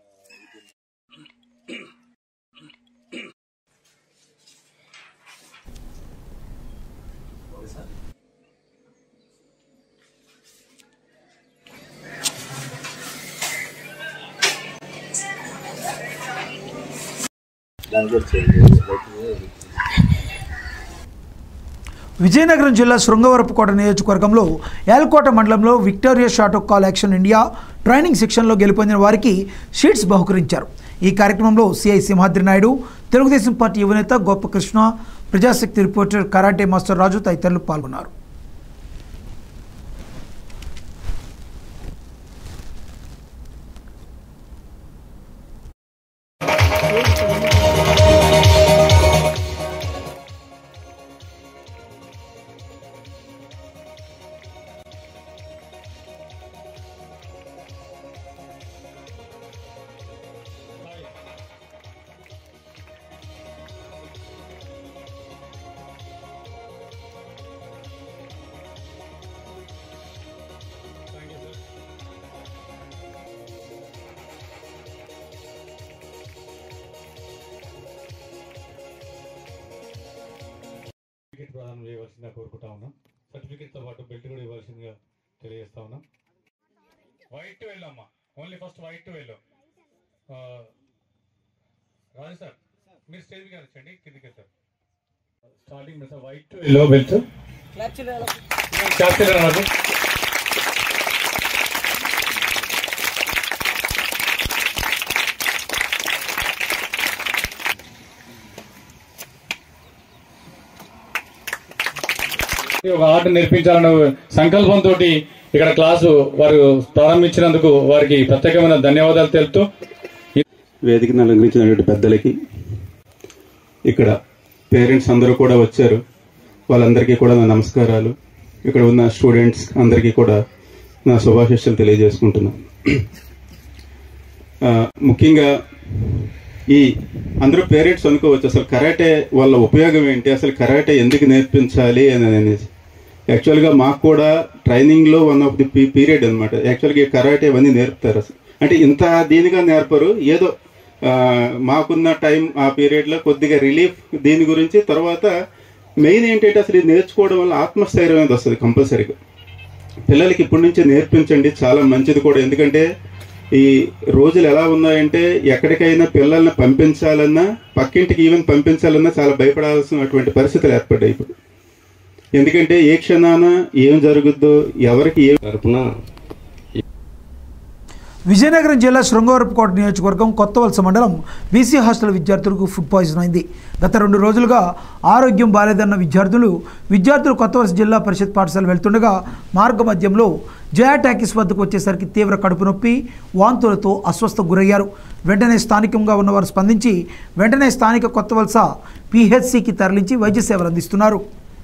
Speaker 11: విజయనగరం జిల్లా శృంగవరపుకోట నియోజకవర్గంలో ఏల్కోట మండలంలో Victoria short call action India training సెక్షన్లో గెలుపొందిన వారికి షీట్స్ బహుకరించారు. ఈ కార్యక్రమంలో సిఐ సింహాద్రి నాయుడు, తెలుగుదేశం పార్టీ యువనేత Gopakrishna, Prajasakti reporter karate master Raju తదితరులు పాల్గొన్నారు.
Speaker 13: సర్టిఫికేట్ ప్రదానం చేయవలసిందిగా కోరుకుంటా ఉన్నాం. సర్టిఫికేట్తో పాటు బెల్ట్ కూడా ఇవ్వాల్సిందిగా తెలియజేస్తా ఉన్నాం. వైట్ వెళ్ళమ్మా, ఓన్లీ ఫస్ట్ వైట్ వెళ్ళు. రాజు సార్ మీరు స్టేజ్ మీద వచ్చండి, కిందికి వెళ్తారు. స్టార్టింగ్ సార్ వైట్ వెళ్ళు బెల్ట్ క్యాప్చర్ నాకు ఒక ఆట నేర్పించాలన్న సంకల్పంతో ఇక్కడ క్లాసు వారు ప్రారంభించినందుకు వారికి ప్రత్యేకమైన ధన్యవాదాలు తెలుపుతూ
Speaker 14: వేదికను అలంకరించినటువంటి పెద్దలకి, ఇక్కడ పేరెంట్స్ అందరూ కూడా వచ్చారు, వాళ్ళందరికీ కూడా నా నమస్కారాలు. ఇక్కడ ఉన్న స్టూడెంట్స్ అందరికీ కూడా నా శుభాశీస్సులు తెలియజేసుకుంటున్నాను. ముఖ్యంగా ఈ అందరూ పేరెంట్స్ అనుకోవచ్చు అసలు కరాటే వాళ్ళ ఉపయోగం ఏంటి, అసలు కరాటే ఎందుకు నేర్పించాలి అని అనేది. యాక్చువల్గా మాకు కూడా ట్రైనింగ్లో one of the P period అనమాట. యాక్చువల్గా కరాటే ఇవన్నీ నేర్పుతారు. అసలు అంటే ఇంత దీనిగా నేర్పరు, ఏదో మాకున్న టైం ఆ పీరియడ్లో కొద్దిగా రిలీఫ్ దీని గురించి. తర్వాత మెయిన్ ఏంటంటే అసలు ఇది నేర్చుకోవడం వల్ల ఆత్మస్థైర్యం అనేది వస్తుంది కంపల్సరీగా. పిల్లలకి ఇప్పటి నుంచే నేర్పించండి, చాలా మంచిది కూడా. ఎందుకంటే ఈ రోజులు ఎలా ఉన్నాయంటే ఎక్కడికైనా పిల్లల్ని పంపించాలన్నా, పక్కింటికి ఈవెన్ పంపించాలన్నా చాలా భయపడాల్సినటువంటి పరిస్థితులు ఏర్పడ్డాయి ఇప్పుడు. ఎందుకంటే ఏ క్షణాన ఏం జరుగుద్దో, ఎవరికి ఏ తరపున.
Speaker 1: విజయనగరం జిల్లా శృంగవరపుకోట నియోజకవర్గం కొత్తవలస మండలం బీసీ హాస్టల్ విద్యార్థులకు ఫుడ్ పాయిజన్ అయింది. గత రెండు రోజులుగా ఆరోగ్యం బాలేదన్న విద్యార్థులు విద్యార్థులు కొత్తవలస జిల్లా పరిషత్ పాఠశాల వెళ్తుండగా మార్గ మధ్యంలో జయా టాకీస్ వద్దకు వచ్చేసరికి తీవ్ర కడుపు నొప్పి, వాంతులతో అస్వస్థకు గురయ్యారు. వెంటనే స్థానికంగా ఉన్నవారు స్పందించి వెంటనే స్థానిక కొత్తవలస పీహెచ్సికి తరలించి వైద్య సేవలు అందిస్తున్నారు.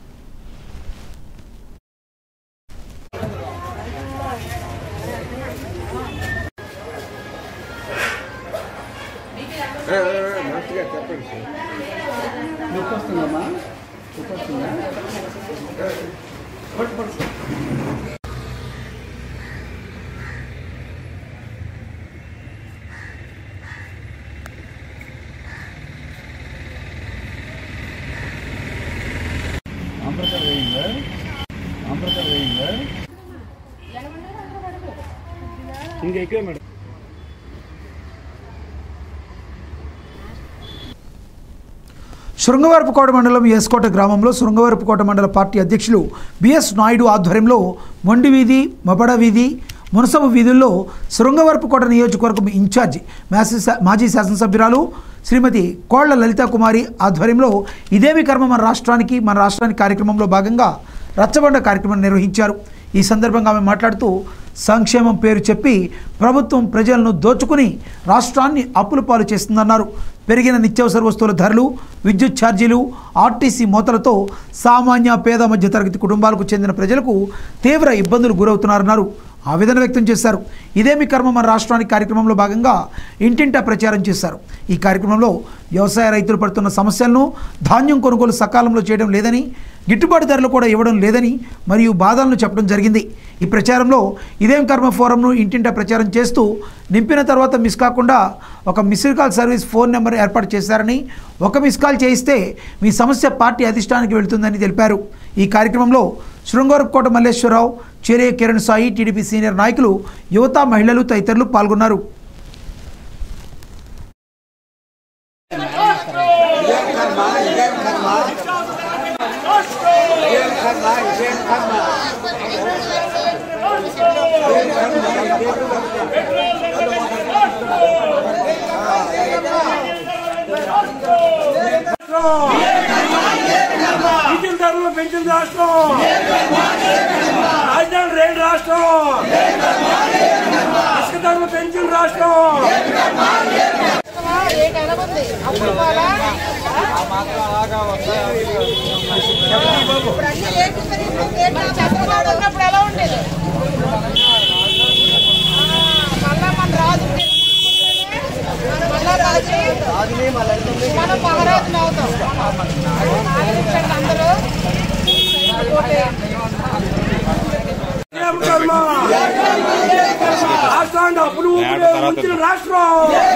Speaker 6: ఇంకా ఎక్కువ మేడం.
Speaker 1: శృంగవరపుకోట మండలం ఎస్కోట గ్రామంలో శృంగవరపుకోట మండల పార్టీ అధ్యక్షులు బిఎస్ నాయుడు ఆధ్వర్యంలో మొండి వీధి, మబడ వీధి, మునసబు వీధుల్లో శృంగవరపుకోట నియోజకవర్గం ఇన్ఛార్జి మాజీ శాసనసభ్యురాలు శ్రీమతి కోళ్ల లలితా కుమారి ఆధ్వర్యంలో ఇదేమి కర్మ మన రాష్ట్రానికి మన రాష్ట్రానికి కార్యక్రమంలో భాగంగా రచ్చబండ కార్యక్రమం నిర్వహించారు. ఈ సందర్భంగా ఆమె మాట్లాడుతూ సంక్షేమం పేరు చెప్పి ప్రభుత్వం ప్రజలను దోచుకుని రాష్ట్రాన్ని అప్పుల పాలు చేస్తుందన్నారు. పెరిగిన నిత్యావసర వస్తువుల ధరలు, విద్యుత్ ఛార్జీలు, ఆర్టీసీ మోతలతో సామాన్య పేద మధ్యతరగతి కుటుంబాలకు చెందిన ప్రజలకు తీవ్ర ఇబ్బందులు గురవుతున్నారన్నారు. ఆవేదన వ్యక్తం చేశారు. ఇదేమి కర్మ మన రాష్ట్రానికి కార్యక్రమంలో భాగంగా ఇంటింటా ప్రచారం చేశారు. ఈ కార్యక్రమంలో వ్యవసాయ రైతులు పడుతున్న సమస్యలను, ధాన్యం కొనుగోలు సకాలంలో చేయడం లేదని, గిట్టుబాటు ధరలు కూడా ఇవ్వడం లేదని మరియు బాధలను చెప్పడం జరిగింది. ఈ ప్రచారంలో ఇదేం కర్మ ఫోరంను ఇంటింటా ప్రచారం చేస్తూ నింపిన తర్వాత మిస్ కాకుండా ఒక missed call service phone number ఏర్పాటు చేశారని, ఒక మిస్ కాల్ చేయిస్తే మీ సమస్య పార్టీ అధిష్టానానికి వెళ్తుందని తెలిపారు. ఈ కార్యక్రమంలో శృంగవరపుకోట మల్లేశ్వరరావు, చెరే కిరణ్ సాయి, టీడీపీ సీనియర్ నాయకులు, యువత, మహిళలు తదితరులు పాల్గొన్నారు.
Speaker 15: డీజిల్ ధరలు పెంచిన రాష్ట్రం, రాజధాని రైలు రాష్ట్రం, ఇసుక ధరలు పెంచిన రాష్ట్రం.
Speaker 16: చంద్రబాబు ఉన్నప్పుడు ఎలా ఉండేది? మళ్ళా మన రాజు మనం మహారాజుని అవుతాం. అందరూ
Speaker 15: రాష్ట్రాన్ని అప్పులు ఉంచిన రాష్ట్రం.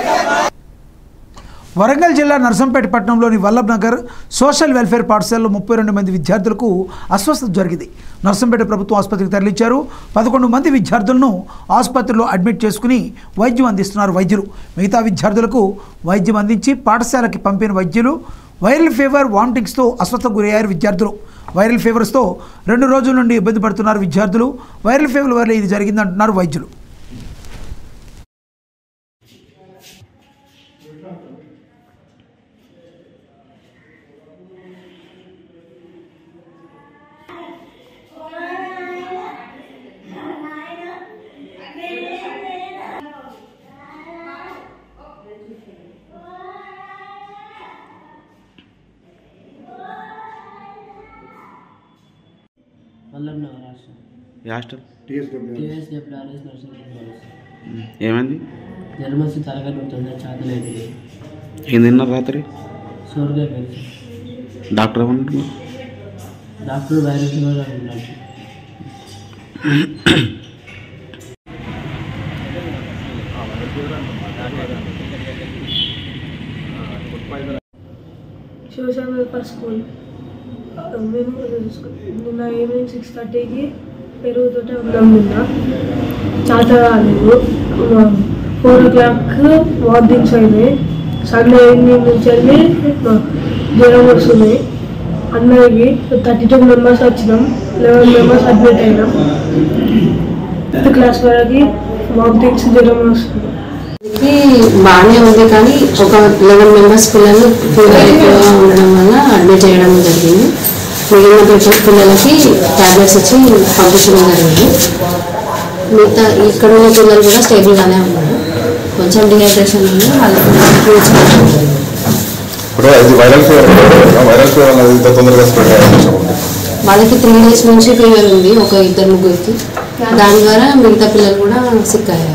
Speaker 1: వరంగల్ జిల్లా నర్సంపేట పట్టణంలోని వల్లభ్ నగర్ సోషల్ వెల్ఫేర్ పాఠశాలలో ముప్పై రెండు మంది విద్యార్థులకు అస్వస్థత జరిగింది. నర్సంపేట ప్రభుత్వ ఆసుపత్రికి తరలించారు. పదకొండు మంది విద్యార్థులను ఆసుపత్రిలో అడ్మిట్ చేసుకుని వైద్యం అందిస్తున్నారు వైద్యులు. మిగతా విద్యార్థులకు వైద్యం అందించి పాఠశాలకి పంపిన వైద్యులు వైరల్ ఫీవర్, వామిటింగ్స్తో అస్వస్థకు గురయ్యారు విద్యార్థులు. వైరల్ ఫీవర్స్తో రెండు రోజుల నుండి ఇబ్బంది పడుతున్నారు విద్యార్థులు. వైరల్ ఫీవర్ వల్ల ఇది జరిగిందంటున్నారు వైద్యులు.
Speaker 17: వల్లభ్ నగర్ హాస్టల్.
Speaker 18: ఏ హాస్టల్?
Speaker 17: TSWRS nursing college.
Speaker 18: ఏమైంది?
Speaker 17: జ్వరం వచ్చి తలకాయ నొప్పుతుంది, చేతనైతుంది.
Speaker 18: ఏం తిన్నారు రాత్రి?
Speaker 17: సోరకాయ పెట్టి
Speaker 18: డాక్టర్ ఏమంటున్నారు?
Speaker 17: డాక్టర్ వైరస్ కూడా అంటున్నాడు.
Speaker 19: Shivashanti welfare school. మేము నిన్న ఈవినింగ్ సిక్స్ థర్టీకి పెరుగుతోటే ఉన్నాం. నిన్న చాత రాలేదు. ఫోర్ ఓ క్లాక్ వార్నింగ్స్ అయినాయి. సండే ఈవినింగ్ నుంచి వెళ్ళి జ్వరం వస్తుంది. అందరికి థర్టీ టూ మెంబర్స్ వచ్చినాం. లెవెన్ మెంబర్స్ అడ్మిట్ అయినాం. ఫిఫ్త్ క్లాస్ వరకు వార్నింగ్స్ జ్వరం వస్తుంది.
Speaker 20: బాగానే ఉంది, కానీ ఒక లెవెన్ మెంబర్స్ పిల్లలు ఫీవర్ ఎక్కువగా ఉండడం వల్ల అడ్మిట్ చేయడం జరిగింది. మిగిలిన పిల్లలకి ట్యాబ్లెట్స్ ఇచ్చి పంపించడం జరిగింది. మిగతా ఇక్కడ ఉన్న పిల్లలు కూడా స్టేబుల్గానే ఉన్నారు. కొంచెం డిహైడ్రేషన్ ఉంది, వాళ్ళకి ఫ్రూట్స్ పెట్టడం జరిగింది. వాళ్ళకి త్రీ డేస్ నుంచి ఫీవర్ ఉంది ఒక ఇద్దరు ముగ్గురికి. దాని ద్వారా మిగతా పిల్లలు కూడా సిక్ అయ్యారు.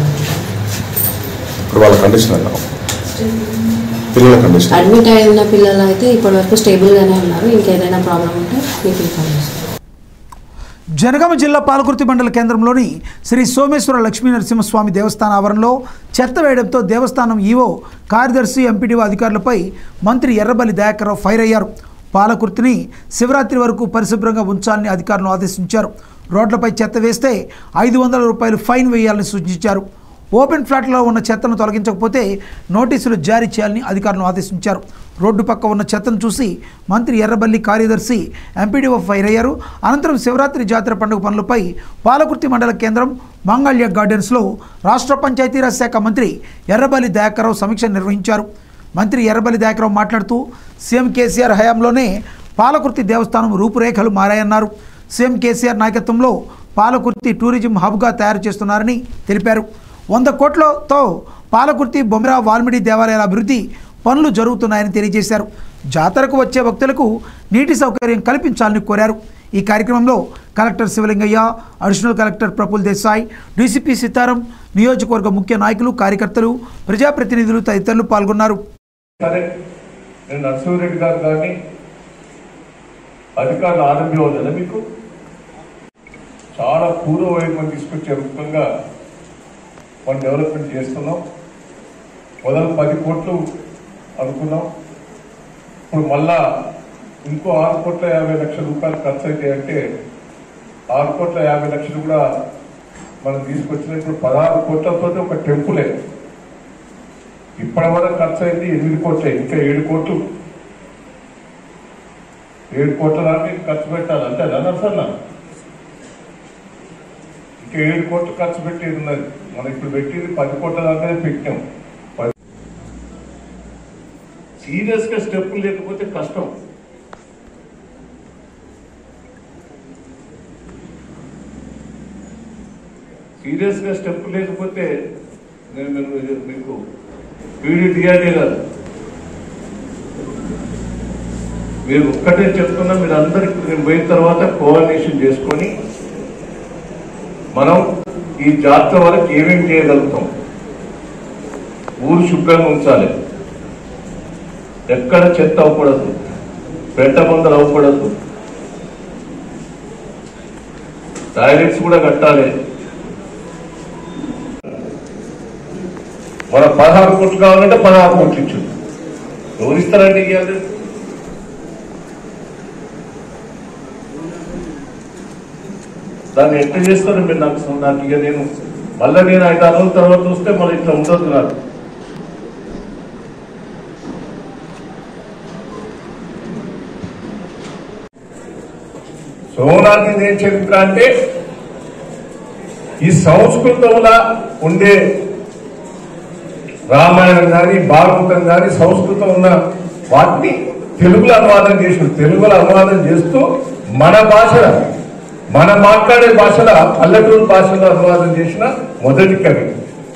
Speaker 20: అడ్మిట్ అయిన పిల్లలు అయితే ఇప్పటి వరకు స్టేబుల్గానే ఉన్నారు. ఇంకేదైనా ప్రాబ్లం ఉంటే మీకు ఇన్ఫర్మేషన్.
Speaker 1: జనగామ జిల్లా పాలకుర్తి మండల కేంద్రంలోని శ్రీ సోమేశ్వర లక్ష్మీ నరసింహస్వామి దేవస్థాన ఆవరణలో చెత్త వేయడంతో దేవస్థానం ఈవో కార్యదర్శి ఎంపీడీఓ అధికారులపై మంత్రి ఎర్రబల్లి దయాకర్రావు ఫైర్ అయ్యారు. పాలకుర్తిని శివరాత్రి వరకు పరిశుభ్రంగా ఉంచాలని అధికారులను ఆదేశించారు. రోడ్లపై చెత్త వేస్తే ఐదు వందల రూపాయలు ఫైన్ వేయాలని సూచించారు. ఓపెన్ ఫ్లాట్లో ఉన్న చెత్తను తొలగించకపోతే నోటీసులు జారీ చేయాలని అధికారులను ఆదేశించారు. రోడ్డు పక్క ఉన్న చెత్తను చూసి మంత్రి ఎర్రబల్లి కార్యదర్శి ఎంపీడీఓ ఫైర్ అయ్యారు. అనంతరం శివరాత్రి జాతర పండుగ పనులపై పాలకుర్తి మండల కేంద్రం మంగళ్య గార్డెన్స్లో రాష్ట్ర పంచాయతీరాజ్ శాఖ మంత్రి ఎర్రబల్లి దయాకర్రావు సమీక్ష నిర్వహించారు. మంత్రి ఎర్రబల్లి దయాకర్రావు మాట్లాడుతూ సీఎం కేసీఆర్ హయాంలోనే పాలకుర్తి దేవస్థానం రూపురేఖలు మారాయన్నారు. సీఎం కేసీఆర్ నాయకత్వంలో పాలకుర్తి టూరిజం హబ్గా తయారు చేస్తున్నారని తెలిపారు. వంద కోట్లతో పాలకుర్తి బొమ్మిరా వాల్మిడి దేవాలయాల అభివృద్ధి పనులు జరుగుతున్నాయని తెలియజేశారు. జాతరకు వచ్చే భక్తులకు నీటి సౌకర్యం కల్పించాలని కోరారు. ఈ కార్యక్రమంలో collector Shivalingaiah, additional collector Praful Desai, DCP Sitaram, నియోజకవర్గ ముఖ్య నాయకులు, కార్యకర్తలు, ప్రజాప్రతినిధులు తదితరులు పాల్గొన్నారు.
Speaker 21: నరసింహారెడ్డి గారు కానీ అధికారులు ఆరోగ్యం మీకు చాలా పూర్వ వైపు తీసుకొచ్చే రూపంగా మనం డెవలప్మెంట్ చేస్తున్నాం. మొదలు పది కోట్లు అనుకున్నాం. ఇప్పుడు మళ్ళా ఇంకో ఆరు కోట్ల యాభై లక్షల రూపాయలు ఖర్చు అవుతాయంటే ఆరు కోట్ల యాభై లక్షలు కూడా మనం తీసుకొచ్చిన ఇప్పుడు పదహారు కోట్లతో ఒక టెంపులే. ఇప్పటి వరకు ఖర్చు అయింది ఎనిమిది కోట్లే. ఇంకా ఏడు కోట్లు ఏడు కోట్ల దాకా ఖర్చు పెట్టాలి అంతేనా నర్సన్నా? ఇంకా ఏడు కోట్లు ఖర్చు పెట్టేది ఉన్నది. మనం ఇప్పుడు పెట్టేది పది కోట్ల దాకానే పెట్టాం. సీరియస్ గా స్టెప్పులు లేకపోతే కష్టం. సీరియస్ గా స్టెప్ లేకపోతే నేను మీకు పీడీ డిఆర్డీ గారు మీరు ఒక్కటే చెప్తున్నా, మీరు అందరికి నేను పోయిన తర్వాత కోఆర్డినేషన్ చేసుకొని మనం ఈ జాతర వరకు ఏమేమి చేయగలుగుతాం. ఊరు శుభ్రంగా ఉంచాలి, ఎక్కడ చెత్త అవ్వకూడదు, పెంట మందలు అవ్వకూడదు, టాయిలెట్స్ కూడా కట్టాలి. మన పదహారు కోట్లు కావాలంటే పదహారు కోట్లు ఇచ్చు ఎవరు ఇస్తారండి? ఇవ్వాలి. దాన్ని ఎట్లా చేస్తారు మీరు? నాకు నాకు ఇక నేను మళ్ళీ నేను ఐదు ఆరు రోజుల తర్వాత చూస్తే మళ్ళీ ఇట్లా ఉండదు. నాకు సోమనాథ్ ఏం చరిత్ర అంటే ఈ సంస్కృతంలో ఉండే రామాయణం కానీ భాగవతం కానీ సంస్కృతం ఉన్న వాటిని తెలుగులో అనువాదం చేసి తెలుగులో అనువాదం చేస్తూ మన భాష మన మాట్లాడే భాషలో పల్లెటూరు భాషలో అనువాదం చేసిన మొదటి కవి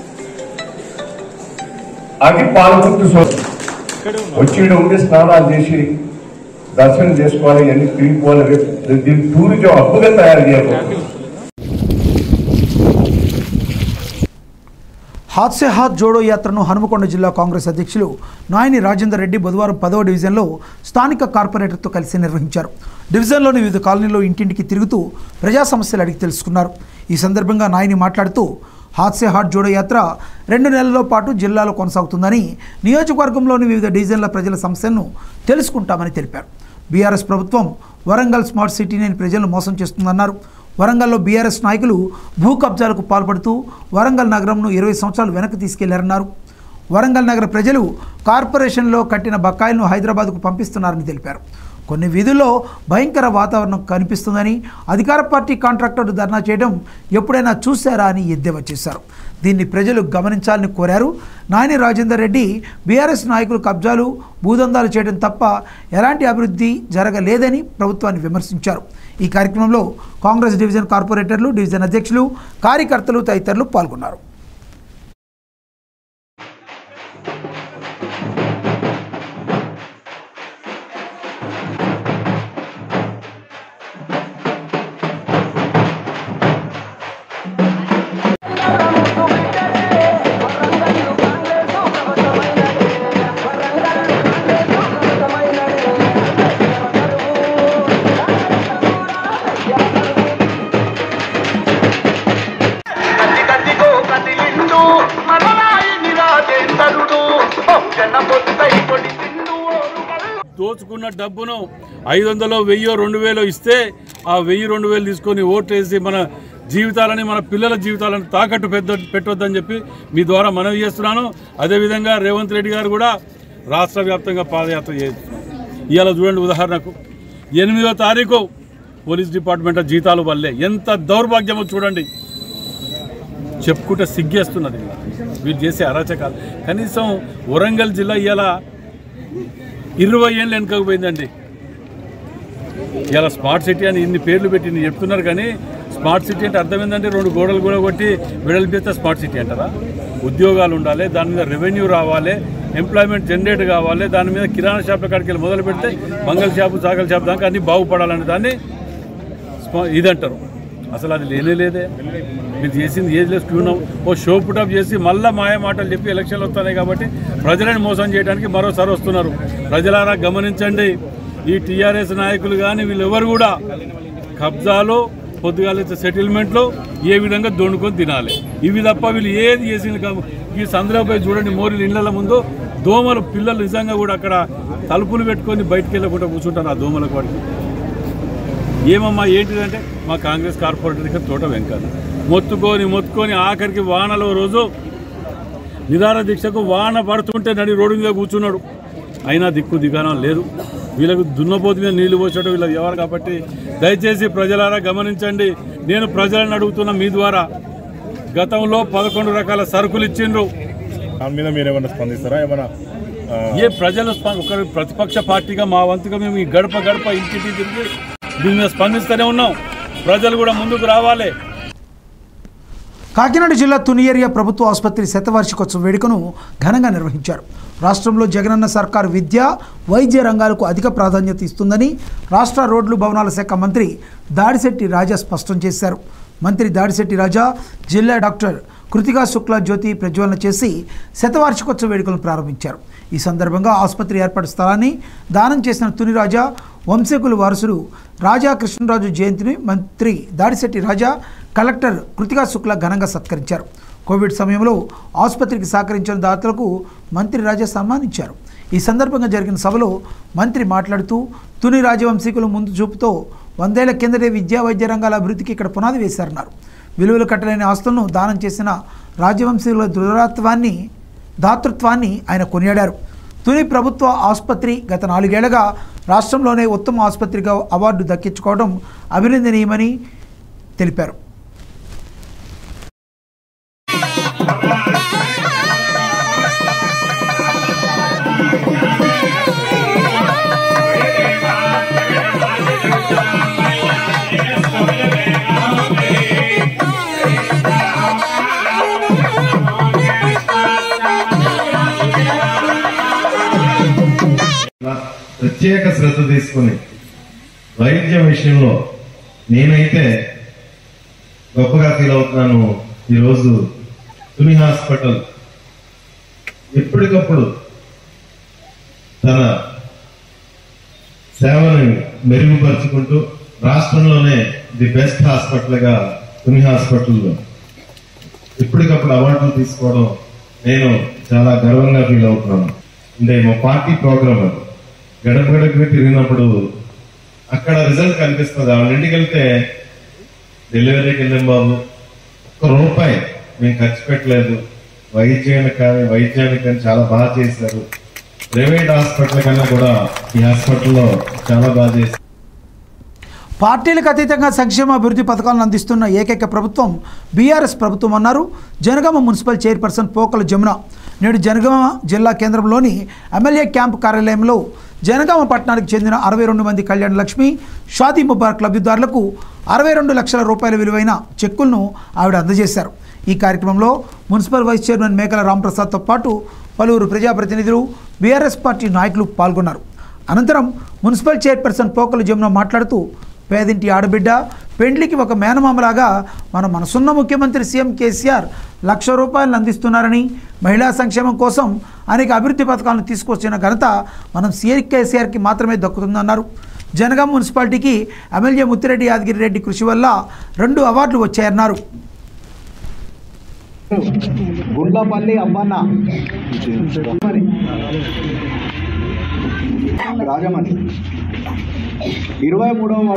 Speaker 21: అది పాలకుర్తి. వచ్చి ఉండి స్నానాలు చేసి దర్శనం చేసుకోవాలి, అన్ని తిరిగిపోవాలి. దీన్ని టూరిజం హబ్బుగా తయారు చేయాలి.
Speaker 1: హాత్ సే హాత్ జోడో యాత్రను హనుమకొండ జిల్లా కాంగ్రెస్ అధ్యక్షులు నాయని రాజేందర్ రెడ్డి బుధవారం పదవ డివిజన్లో స్థానిక కార్పొరేటర్తో కలిసి నిర్వహించారు. డివిజన్లోని వివిధ కాలనీల్లో ఇంటింటికి తిరుగుతూ ప్రజా సమస్యలు అడిగి తెలుసుకున్నారు. ఈ సందర్భంగా నాయని మాట్లాడుతూ హాత్ సే హాత్ జోడో యాత్ర రెండు నెలల పాటు జిల్లాలో కొనసాగుతుందని, నియోజకవర్గంలోని వివిధ డివిజన్ల ప్రజల సమస్యలను తెలుసుకుంటామని తెలిపారు. బీఆర్ఎస్ ప్రభుత్వం వరంగల్ స్మార్ట్ సిటీని ప్రజలను మోసం చేస్తుందన్నారు. వరంగల్లో బీఆర్ఎస్ నాయకులు భూ కబ్జాలకు పాల్పడుతూ వరంగల్ నగరంను ఇరవై సంవత్సరాలు వెనక్కి తీసుకెళ్లారన్నారు. వరంగల్ నగర ప్రజలు కార్పొరేషన్లో కట్టిన బకాయిలను హైదరాబాద్కు పంపిస్తున్నారని తెలిపారు. కొన్ని వీధుల్లో భయంకర వాతావరణం కనిపిస్తుందని, అధికార పార్టీ కాంట్రాక్టర్లు ధర్నా చేయడం ఎప్పుడైనా చూశారా అని ఎద్దేవా చేశారు. దీన్ని ప్రజలు గమనించాలని కోరారు. నాయని రాజేందర్ రెడ్డి బీఆర్ఎస్ నాయకులు కబ్జాలు భూదందాలు చేయడం తప్ప ఎలాంటి అభివృద్ధి జరగలేదని ప్రభుత్వాన్ని విమర్శించారు. ఈ కార్యక్రమంలో కాంగ్రెస్ డివిజన్ కార్పొరేటర్లు, డివిజన్ అధ్యక్షులు, కార్యకర్తలు తదితరులు పాల్గొన్నారు.
Speaker 3: దోచుకున్న డబ్బును ఐదు వందలు వెయ్యో రెండు వేలు ఇస్తే ఆ వెయ్యి రెండు వేలు తీసుకొని ఓటేసి మన జీవితాలని, మన పిల్లల జీవితాలను తాకట్టు పెద్ద పెట్టొద్దని చెప్పి మీ ద్వారా మనవి చేస్తున్నాను. అదేవిధంగా రేవంత్ రెడ్డి గారు కూడా రాష్ట్ర వ్యాప్తంగా పాదయాత్ర చేస్తున్నారు. ఇవాళ చూడండి, ఉదాహరణకు ఎనిమిదో తారీఖు పోలీస్ డిపార్ట్మెంట్ జీతాలు వల్లే ఎంత దౌర్భాగ్యమో చూడండి. చెప్పుకుంటే సిగ్గేస్తున్నది వీళ్ళు చేసే అరాచకాలు. కనీసం వరంగల్ జిల్లా ఇవాళ ఇరవై ఏళ్ళు వెనుకపోయిందండి. ఇలా స్మార్ట్ సిటీ అని ఇన్ని పేర్లు పెట్టి ఇన్ని చెప్తున్నారు, కానీ స్మార్ట్ సిటీ అంటే అర్థం ఏంటంటే రెండు గోడలు కూడా కొట్టి వెడల్పిస్తే స్మార్ట్ సిటీ అంటారా? ఉద్యోగాలు ఉండాలి, దాని మీద రెవెన్యూ రావాలి, ఎంప్లాయ్మెంట్ జనరేట్ కావాలి, దాని మీద కిరాణా షాప్ల కాడికి వెళ్ళి మొదలు పెడితే మంగళ షాపు, చాకల షాపు దాకా అన్నీ బాగుపడాలని దాన్ని ఇదంటారు. అసలు అది లేనే లేదే. మీరు చేసింది ఏది లేదు. క్యూనాం ఓ షో పుటప్ చేసి మళ్ళీ మాయ మాటలు చెప్పి ఎలక్షన్లు వస్తున్నాయి కాబట్టి ప్రజలను మోసం చేయడానికి మరోసారి వస్తున్నారు. ప్రజలారా గమనించండి, ఈ టీఆర్ఎస్ నాయకులు కానీ వీళ్ళెవరు కూడా కబ్జాలు, పొద్దుగాల సెటిల్మెంట్లు ఏ విధంగా దొండుకొని తినాలి, ఇవి తప్ప వీళ్ళు ఏది చేసింది కాదు. ఈ సందర్భంపై చూడండి, మోరీలు ఇళ్ల ముందు దోమలు, పిల్లలు నిజంగా కూడా అక్కడ తలుపులు పెట్టుకొని బయటికి వెళ్ళకుండా కూర్చుంటారు. ఆ దోమలకు వాడికి ఏమమ్మా ఏంటిదంటే మా కాంగ్రెస్ కార్పొరేటర్ తోట వెంకాల మొత్తుకొని మొత్తుకొని ఆఖరికి వానలో రోజు నిదాన దీక్షకు వాన పడుతుంటే నడి రోడ్డు మీద కూర్చున్నాడు. అయినా దిక్కు దిగానం లేదు. వీళ్ళకు దున్నపోతు మీద నీళ్లు పోసేటం వీళ్ళకి ఎవరు. కాబట్టి దయచేసి ప్రజలారా గమనించండి. నేను ప్రజలను అడుగుతున్న మీ ద్వారా, గతంలో పదకొండు రకాల సరుకులు ఇచ్చిండ్రు.
Speaker 22: దాని మీద మీరు ఏమైనా స్పందిస్తారా? ఏమైనా
Speaker 3: ఏ ప్రజలు ఒక ప్రతిపక్ష పార్టీగా మా వంతుగా మేము ఈ గడప గడప ఇంటికి తిరిగి దీని మీద స్పందిస్తూనే ఉన్నాం. ప్రజలు కూడా ముందుకు రావాలి.
Speaker 1: కాకినాడ జిల్లా తుని ఏరియా ప్రభుత్వ ఆసుపత్రి శతవార్షికోత్సవ వేడుకను ఘనంగా నిర్వహించారు. రాష్ట్రంలో జగనన్న సర్కారు విద్య, వైద్య రంగాలకు అధిక ప్రాధాన్యత ఇస్తుందని రాష్ట్ర రోడ్లు భవనాల శాఖ మంత్రి దాడిశెట్టి రాజా స్పష్టం చేశారు. మంత్రి దాడిశెట్టి రాజా జిల్లా డాక్టర్ కృతికా శుక్లా జ్యోతి ప్రజ్వలన చేసి శతవార్షికోత్సవ వేడుకలను ప్రారంభించారు. ఈ సందర్భంగా ఆసుపత్రి ఏర్పాటు స్థలాన్ని దానం చేసిన తుని రాజా వంశీకుల వారసుడు రాజా కృష్ణరాజు జయంతిని మంత్రి దాడిశెట్టి రాజా, కలెక్టర్ కృతికా శుక్లా ఘనంగా సత్కరించారు. కోవిడ్ సమయంలో ఆసుపత్రికి సహకరించిన దాతలకు మంత్రి రాజా సన్మానించారు. ఈ సందర్భంగా జరిగిన సభలో మంత్రి మాట్లాడుతూ తుని రాజవంశీకులు ముందు చూపుతో వందేళ్ల కిందటే విద్యా వైద్య రంగాల అభివృద్ధికి ఇక్కడ పునాది వేశారన్నారు. విలువలు కట్టలేని ఆస్తులను దానం చేసిన రాజవంశీకుల దృఢత్వాన్ని, దాతృత్వాన్ని ఆయన కొనియాడారు. తుని ప్రభుత్వ ఆసుపత్రి గత నాలుగేళ్లుగా రాష్ట్రంలోనే ఉత్తమ ఆసుపత్రిగా అవార్డు దక్కించుకోవడం అభినందనీయమని తెలిపారు.
Speaker 23: ప్రత్యేక శ్రద్ధ తీసుకుని వైద్యం విషయంలో నేనైతే గొప్పగా ఫీల్ అవుతున్నాను. ఈరోజు తుని హాస్పిటల్ ఎప్పటికప్పుడు తన సేవను మెరుగుపరుచుకుంటూ రాష్ట్రంలోనే ది బెస్ట్ హాస్పిటల్గా తుని హాస్పిటల్లో ఎప్పటికప్పుడు అవార్డులు తీసుకోవడం నేను చాలా గర్వంగా ఫీల్ అవుతున్నాను. అంటే మా పార్టీ ప్రోగ్రామ్ అది గడప గడపకి తిరిగినప్పుడు అక్కడ రిజల్ట్ కనిపిస్తుంది. ఆవిడ ఇంటికి వెళ్తే డెలివరీకి వెళ్ళాం బాబు, ఒక్క రూపాయి మేము ఖర్చు పెట్టలేదు, వైద్యానికి కానీ వైద్యానికి కానీ చాలా బాగా చేశారు, ప్రైవేట్ హాస్పిటల్ కన్నా కూడా ఈ హాస్పిటల్లో చాలా బాగా చేశారు.
Speaker 1: పార్టీలకు అతీతంగా సంక్షేమ అభివృద్ధి పథకాలను అందిస్తున్న ఏకైక ప్రభుత్వం బీఆర్ఎస్ ప్రభుత్వం అన్నారు జనగామ మున్సిపల్ చైర్పర్సన్ పోకల జమున. నేడు జనగామ జిల్లా కేంద్రంలోని ఎమ్మెల్యే క్యాంపు కార్యాలయంలో జనగామ పట్టణానికి చెందిన అరవై రెండు మంది కళ్యాణ లక్ష్మి షాదీ ముబారక్ లబ్ధిదారులకు అరవై రెండు లక్షల రూపాయల విలువైన చెక్కులను ఆవిడ అందజేశారు. ఈ కార్యక్రమంలో మున్సిపల్ వైస్ చైర్మన్ మేకల రాంప్రసాద్తో పాటు పలువురు ప్రజాప్రతినిధులు బీఆర్ఎస్ పార్టీ నాయకులు పాల్గొన్నారు. అనంతరం మున్సిపల్ చైర్పర్సన్ పోకల జమున మాట్లాడుతూ పేదింటి ఆడబిడ్డ పెండ్లికి ఒక మేనమామలాగా మన మనసున్న ముఖ్యమంత్రి సీఎం కేసీఆర్ లక్ష రూపాయలను అందిస్తున్నారని, మహిళా సంక్షేమం కోసం అనేక అభివృద్ధి పథకాలను తీసుకొచ్చిన ఘనత మనం సీఎం కేసీఆర్కి మాత్రమే దక్కుతుందన్నారు. జనగామ మున్సిపాలిటీకి ఎమ్మెల్యే ముత్తిరెడ్డి యాదగిరి రెడ్డి కృషి వల్ల రెండు అవార్డులు వచ్చాయన్నారు.
Speaker 2: గుండ్లపల్లి అమ్మన్న రాజమండ్రి ఇరవై మూడవ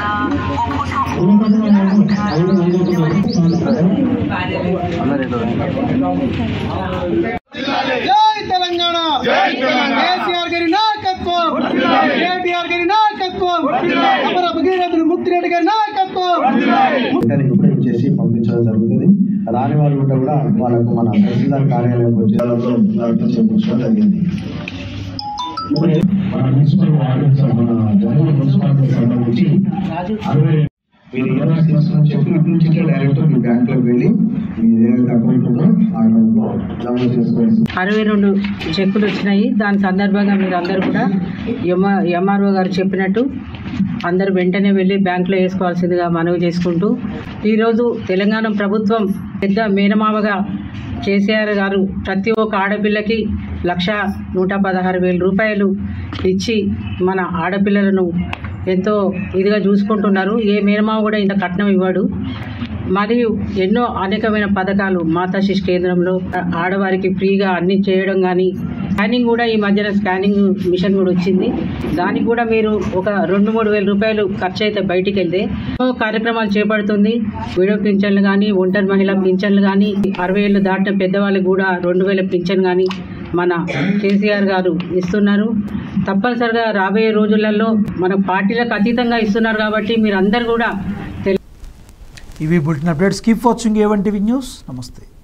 Speaker 2: జై తెలంగాణ, కేసీఆర్ గారి నాయకత్వం, కేటీఆర్ గారి నాయకత్వం, అమర భగీరథుడు ముత్తిరెడ్డి గారి నాయకత్వం చేసి పంపించడం జరుగుతుంది. రాని వాళ్ళు ఉంటే కూడా వాళ్ళకు మన తహసీల్దార్ కార్యాలయం వచ్చే చేపించడం జరిగింది. మన మున్సిపల్ మన జనగామ మున్సిపాలిటీకి సంబంధించి అరవై మీరు ఏమైనా తీసుకుని చెప్పినట్టు నుంచి డైరెక్ట్ మీ బ్యాంకులోకి వెళ్ళి మీరు ఏదైతే అకౌంట్ ఉందో ఆ అకౌంట్లో జమ చేసుకోవాలి.
Speaker 4: అరవై రెండు చెక్కులు వచ్చినాయి. దాని సందర్భంగా మీరు అందరూ కూడా ఎంఆ ఎంఆర్ఓ గారు చెప్పినట్టు అందరూ వెంటనే వెళ్ళి బ్యాంకులో వేసుకోవాల్సిందిగా మనవి చేసుకుంటూ, ఈరోజు తెలంగాణ ప్రభుత్వం పెద్ద మేనమావగా కేసీఆర్ గారు ప్రతి ఒక్క ఆడపిల్లకి లక్ష నూట పదహారు వేల రూపాయలు ఇచ్చి మన ఆడపిల్లలను ఎంతో ఇదిగా చూసుకుంటున్నారు. ఏ మేనమావ కూడా ఇంత కట్నం ఇవ్వడు. మరియు ఎన్నో అనేకమైన పథకాలు మాతా శిశు కేంద్రంలో ఆడవారికి ఫ్రీగా అన్ని చేయడం కానీ, స్కానింగ్ కూడా ఈ మధ్యన స్కానింగ్ మిషన్ కూడా వచ్చింది. దానికి కూడా మీరు ఒక రెండు మూడు వేల రూపాయలు ఖర్చు అయితే బయటికి వెళ్తే కార్యక్రమాలు చేపడుతుంది. విడో పింఛన్లు కానీ, ఒంటరి మహిళా పింఛన్లు కానీ, అరవై ఏళ్ళు దాటిన పెద్దవాళ్ళకి కూడా రెండు వేల పింఛన్ కానీ మన కేసీఆర్ గారు ఇస్తున్నారు. తప్పనిసరిగా రాబోయే రోజులలో మన పార్టీలకు అతీతంగా ఇస్తున్నారు కాబట్టి మీరు అందరు కూడా
Speaker 1: ఇవి bulletin updates. Keep watching A one TV news. నమస్తే.